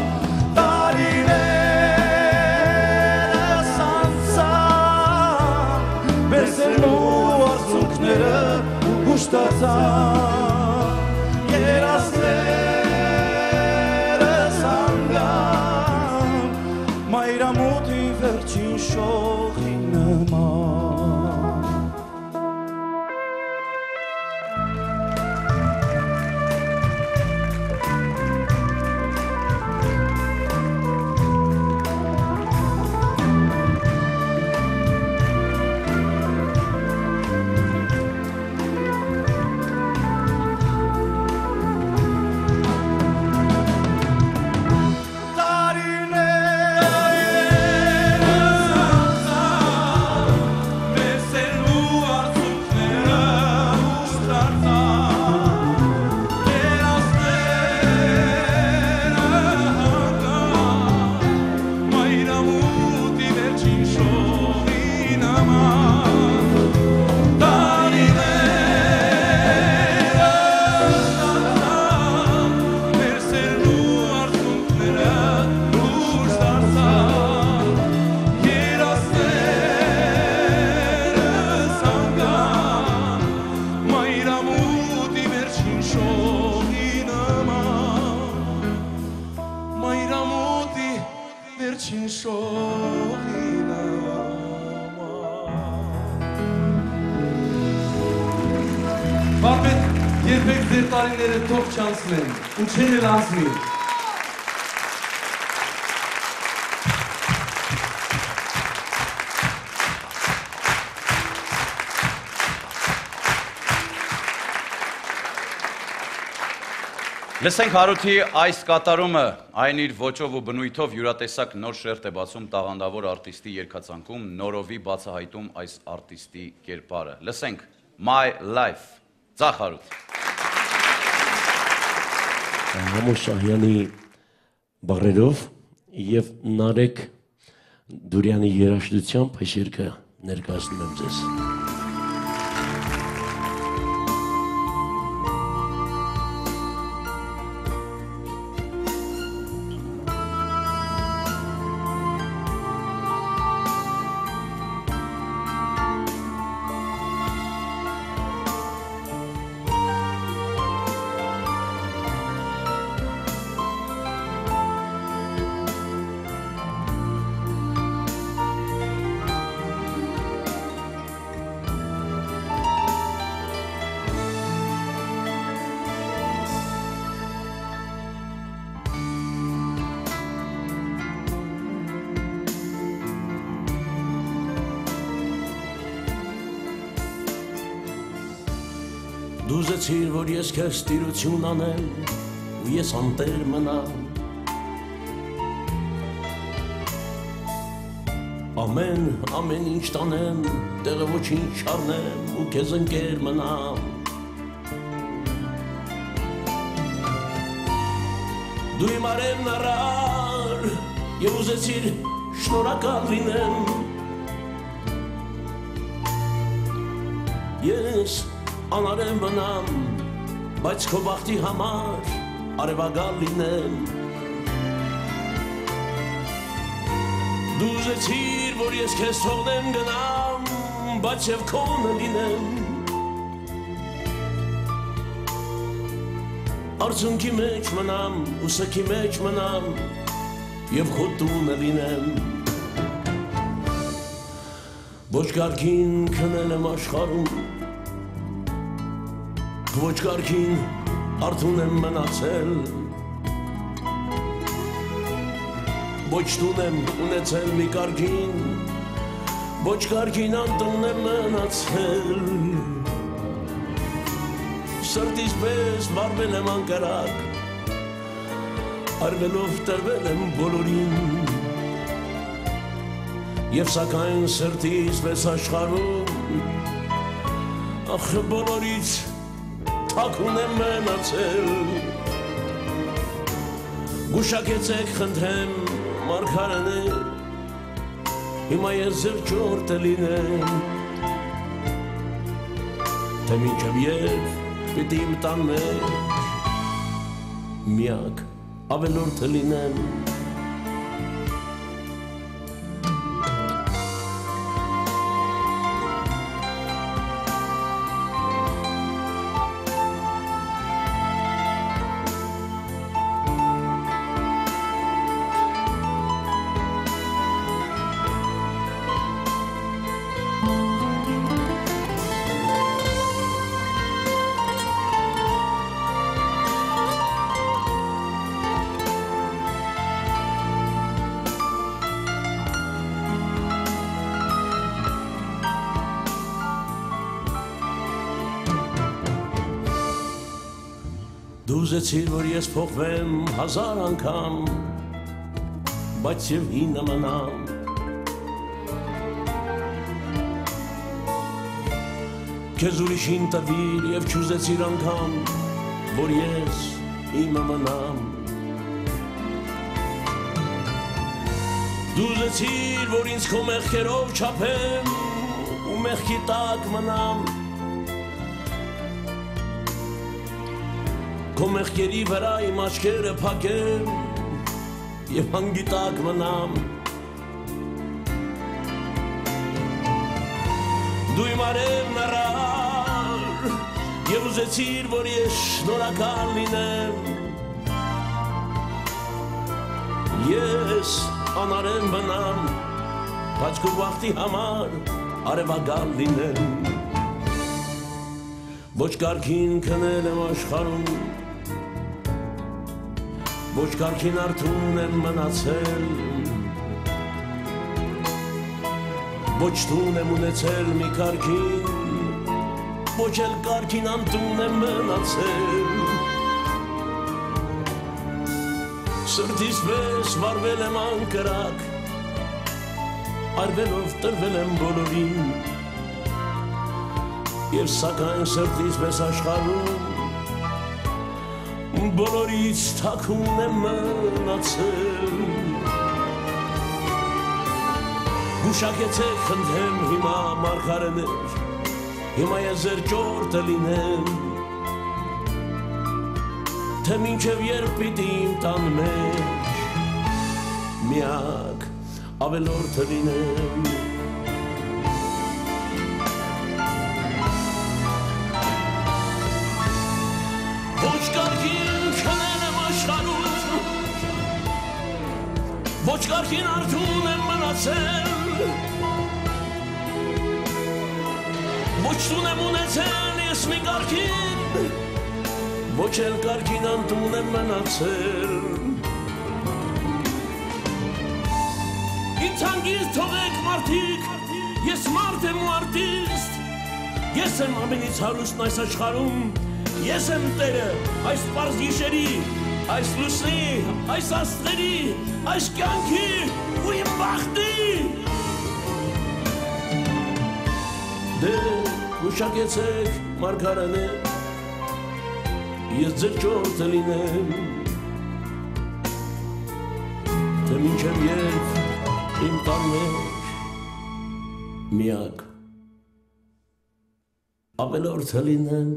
տարիներս անցան մեր սերն ու արցունքները հուշ դարձան երազներս հանգան մայրամուտի վերջին շողի նման Վարպետ, երբեք ձեր տարիները թող չանցնեն, ու չեն էլ անցնի։ Լսենք Հարութի այս կատարումը, այն իր ոճով ու բնույթով յուրատեսակ նոր շերտ է բացում տաղանդավոր արտիստի երգացանկում, նորովի բացահայտում այս արտիստի կերպարը։ Լսենք My Life, Ձախ Հարութ։ Համոս Շահյանի բառերով և Նարեկ Դուրյանի երաժշտությամբ այս երգը ներկայացնում եմ ձեզ։ Դուզեցիր, որ ես քեզ տիրություն անեմ, ու ես անտեր մնամ։ Ամեն ինչ տանեմ, տեղը ոչինչ չառնեմ, ու քեզ ընկեր մնամ։ Դու իմ արևն առար, և ուզեցիր շնորհակալ լինեմ։ Ես անարև մնամ, բայց քո բախտի համար արևագալ լինեմ։ Դու ուզեցիր, որ ես քեզ թողնեմ գնամ, բայց և քոնը լինեմ։ Արցունքի մեջ մնամ, ու սգի մեջ մնամ, և քո տունը լինեմ։ Ոչ կարգին քնել եմ աշխարհում, ոչ կարգին արթուն եմ մնացել Ոչ տուն եմ ունեցել մի կարգին Ոչ կարգին անտուն եմ մնացել Սրտիս պես վարվել եմ անկրակ Արվելով տրվել եմ բոլորին Եվ սակայն սրտիս պես աշխարհում Ախ բոլորից թաքուն եմ մնացել Գուշակեցեք խնդրեմ մարգարեներ Հիմա ես զրճորտը լինեմ Թե մինչև երբ պիտի իմ տան մեջ Միակ ավելորդը լինեմ Ուզեցիր, որ ես փոխվեմ 1000 անգամ, բայց և հինը մնամ Քեզ ուրիշին տվիր և չուզեցիր անգամ, որ ես իմը մնամ Դու ուզեցիր, որ ինձ քո մեղքերով չափեմ ու մեղքի տակ մնամ Քո մեղքերի վրա իմ աչքերը փակեմ և հանգիտակ մնամ Դու իմ արևն առար և ուզեցիր, որ ես շնորհակալ լինեմ Ես անարեն մնամ, բայց քո վախտի համար արևագալ լինեմ Ոչ կարգին քնել եմ աշխարհում Ոչ կարգին արթուն եմ մնացել Ոչ տուն եմ ունեցել մի կարգին Ոչ էլ կարգին անտուն եմ մնացել Սրտիս պես վարվել եմ անկրակ Արվելով տրվել եմ բոլորին Եվ սակայն սրտիս պես աշխարհում Բոլորից թաքուն եմ մնացել Գուշակեցեք խնդրեմ հիմա մարգարեներ Հիմա ես զրճորտը լինեմ Թե մինչև երբ պիտի իմ տան մեջ Միակ ավելորդը լինեմ Ոչ կարգին քնել եմ աշխարհում Ոչ կարգին արթուն եմ մնացել Ոչ տուն եմ ունեցել ես մի կարգին Ոչ էլ կարգին անտուն եմ մնացել Ինձ հանգիստ թողեք մարդիկ Ես մարդ եմ ու արտիստ Ես եմ ամենից հարուստն այս աշխարհում Ես եմ տերը այս պարզ գիշերի Այս լուսնի, այս աստղերի Այս կյանքի ու իմ բախտի Դե գուշակեցեք մարգարեներ Ես զրճորտը լինեմ Թե մինչև երբ իմ տան մեջ Միակ ավելորդը լինեմ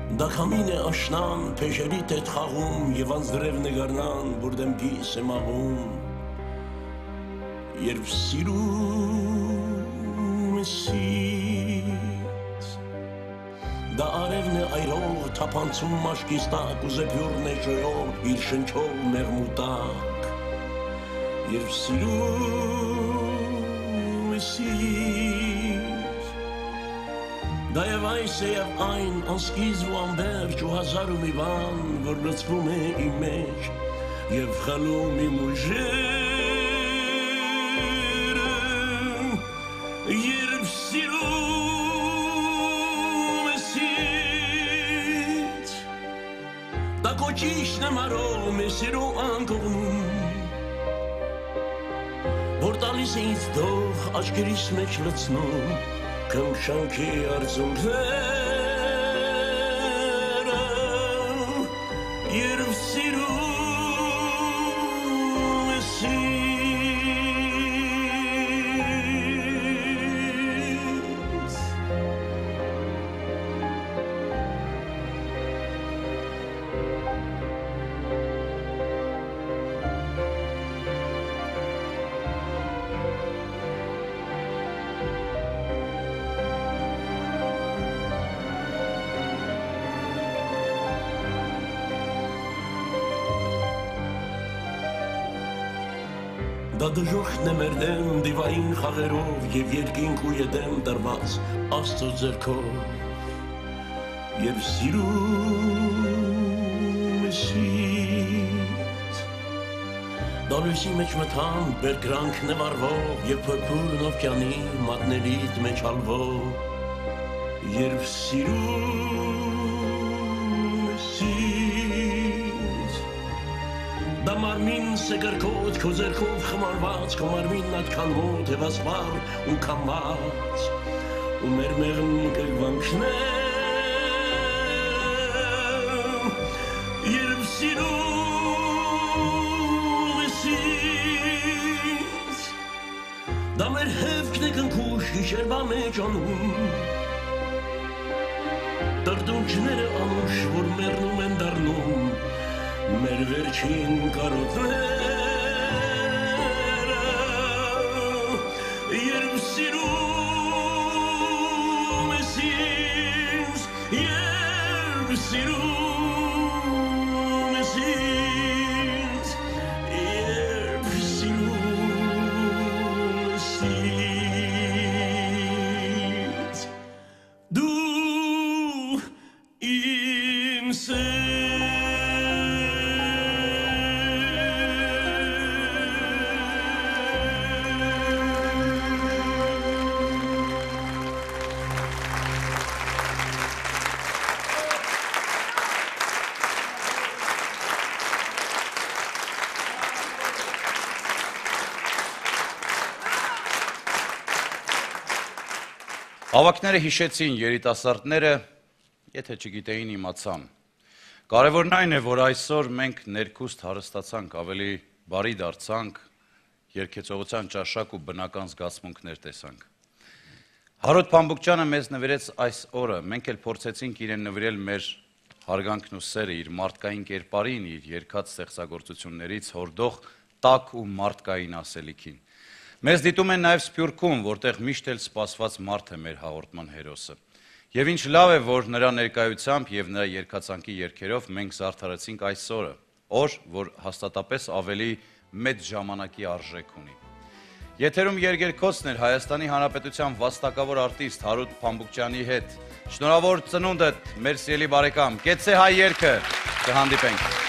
Դա քամին է աշնան, փեշերի տետ խաղում եւ անձրև նգարնան, որ դեմքիս եմ աղում Երբ սիրում ես ինձ Դա արևն է այրող, թափանցում մաշկիս տակ ու զեփյուրն է ժոյող իր շնչով մեղմուտակ Երբ սիրում ես ինձ Դա եւ այս է եւ այն անսկիզբ ու անվերջ ու հազար ու մի բան որ լցվում է իմ մեջ եւ խլում իմ ուժերը երբ սիրում ես ինձ Դա կոչիշն եմ արում է սիրո անկողնում որ տալիս է ինձ դող աչքերիս մեջ լցնում Կմշանքի արցունքները երբ սիրում ես ինձ Դա դժոխքն է մեր դեմ դիվային խաղերով և երկինք ու ետեմ տրված աստծո ձեռքով Երբ սիրում ես ինձ Դա լույսի մեջ մթան բերկրանքն է վառվող և փրփուրն օվկիանի մատներիդ մեջ հալվող Երբ սիրում ես ինձ Դա մարմին սեգրկոտ քո ձեռքով խմարված Քո մարմինն այդքան մոտ և ասվար ու կամված Ու մեր մեղմ կրվանքներ Երբ սիրում ես ինձ Դա մեր հևքն է կնքուշ գիշերվա մեջ անում Տրդունջները անուշ որ մեռնում են դառնում Մեր վերջին կարոտները Երբ սիրում ես ինձ Երբ սիրում ես ինձ Երբ սիրում ես ինձ Դու իմ Ավակները հիշեցին երիտասարդները, եթե չգիտեին իմացան։ Կարևորն այն է, որ այսօր մենք ներքուստ հարստացանք, ավելի բարի դարձանք, երգեցողության ճաշակ ու բնական զգացմունքներ տեսանք։ Հարոտ Փամբուկչյանը մեզ նվիրեց այս օրը, մենք էլ փորձեցինք իրեն նվիրել մեր հարգանքն ու սերը իր մարդկային կերպարին, իր երգած ստեղծագործություններից հորդող տաք ու մարդկային ասելիքին։ Մեզ դիտում են նաև Սփյուռքում, որտեղ միշտ էլ սպասված մարդ է մեր հաղորդման հերոսը։ Եվ ինչ լավ է, որ նրա ներկայությամբ և նրա երգացանկի երգերով մենք զարդարեցինք այս օրը, օր, որ հաստատապես ավելի մեծ ժամանակի արժեք ունի։ Եթերում երգերքոցն էր Հայաստանի Հանրապետության վաստակավոր արտիստ Հարութ Փամբուկչյանի հետ։ Շնորհավոր ծնունդդ, մեր սիրելի բարեկամ, կեցցե հայ երգը, կհանդիպենք։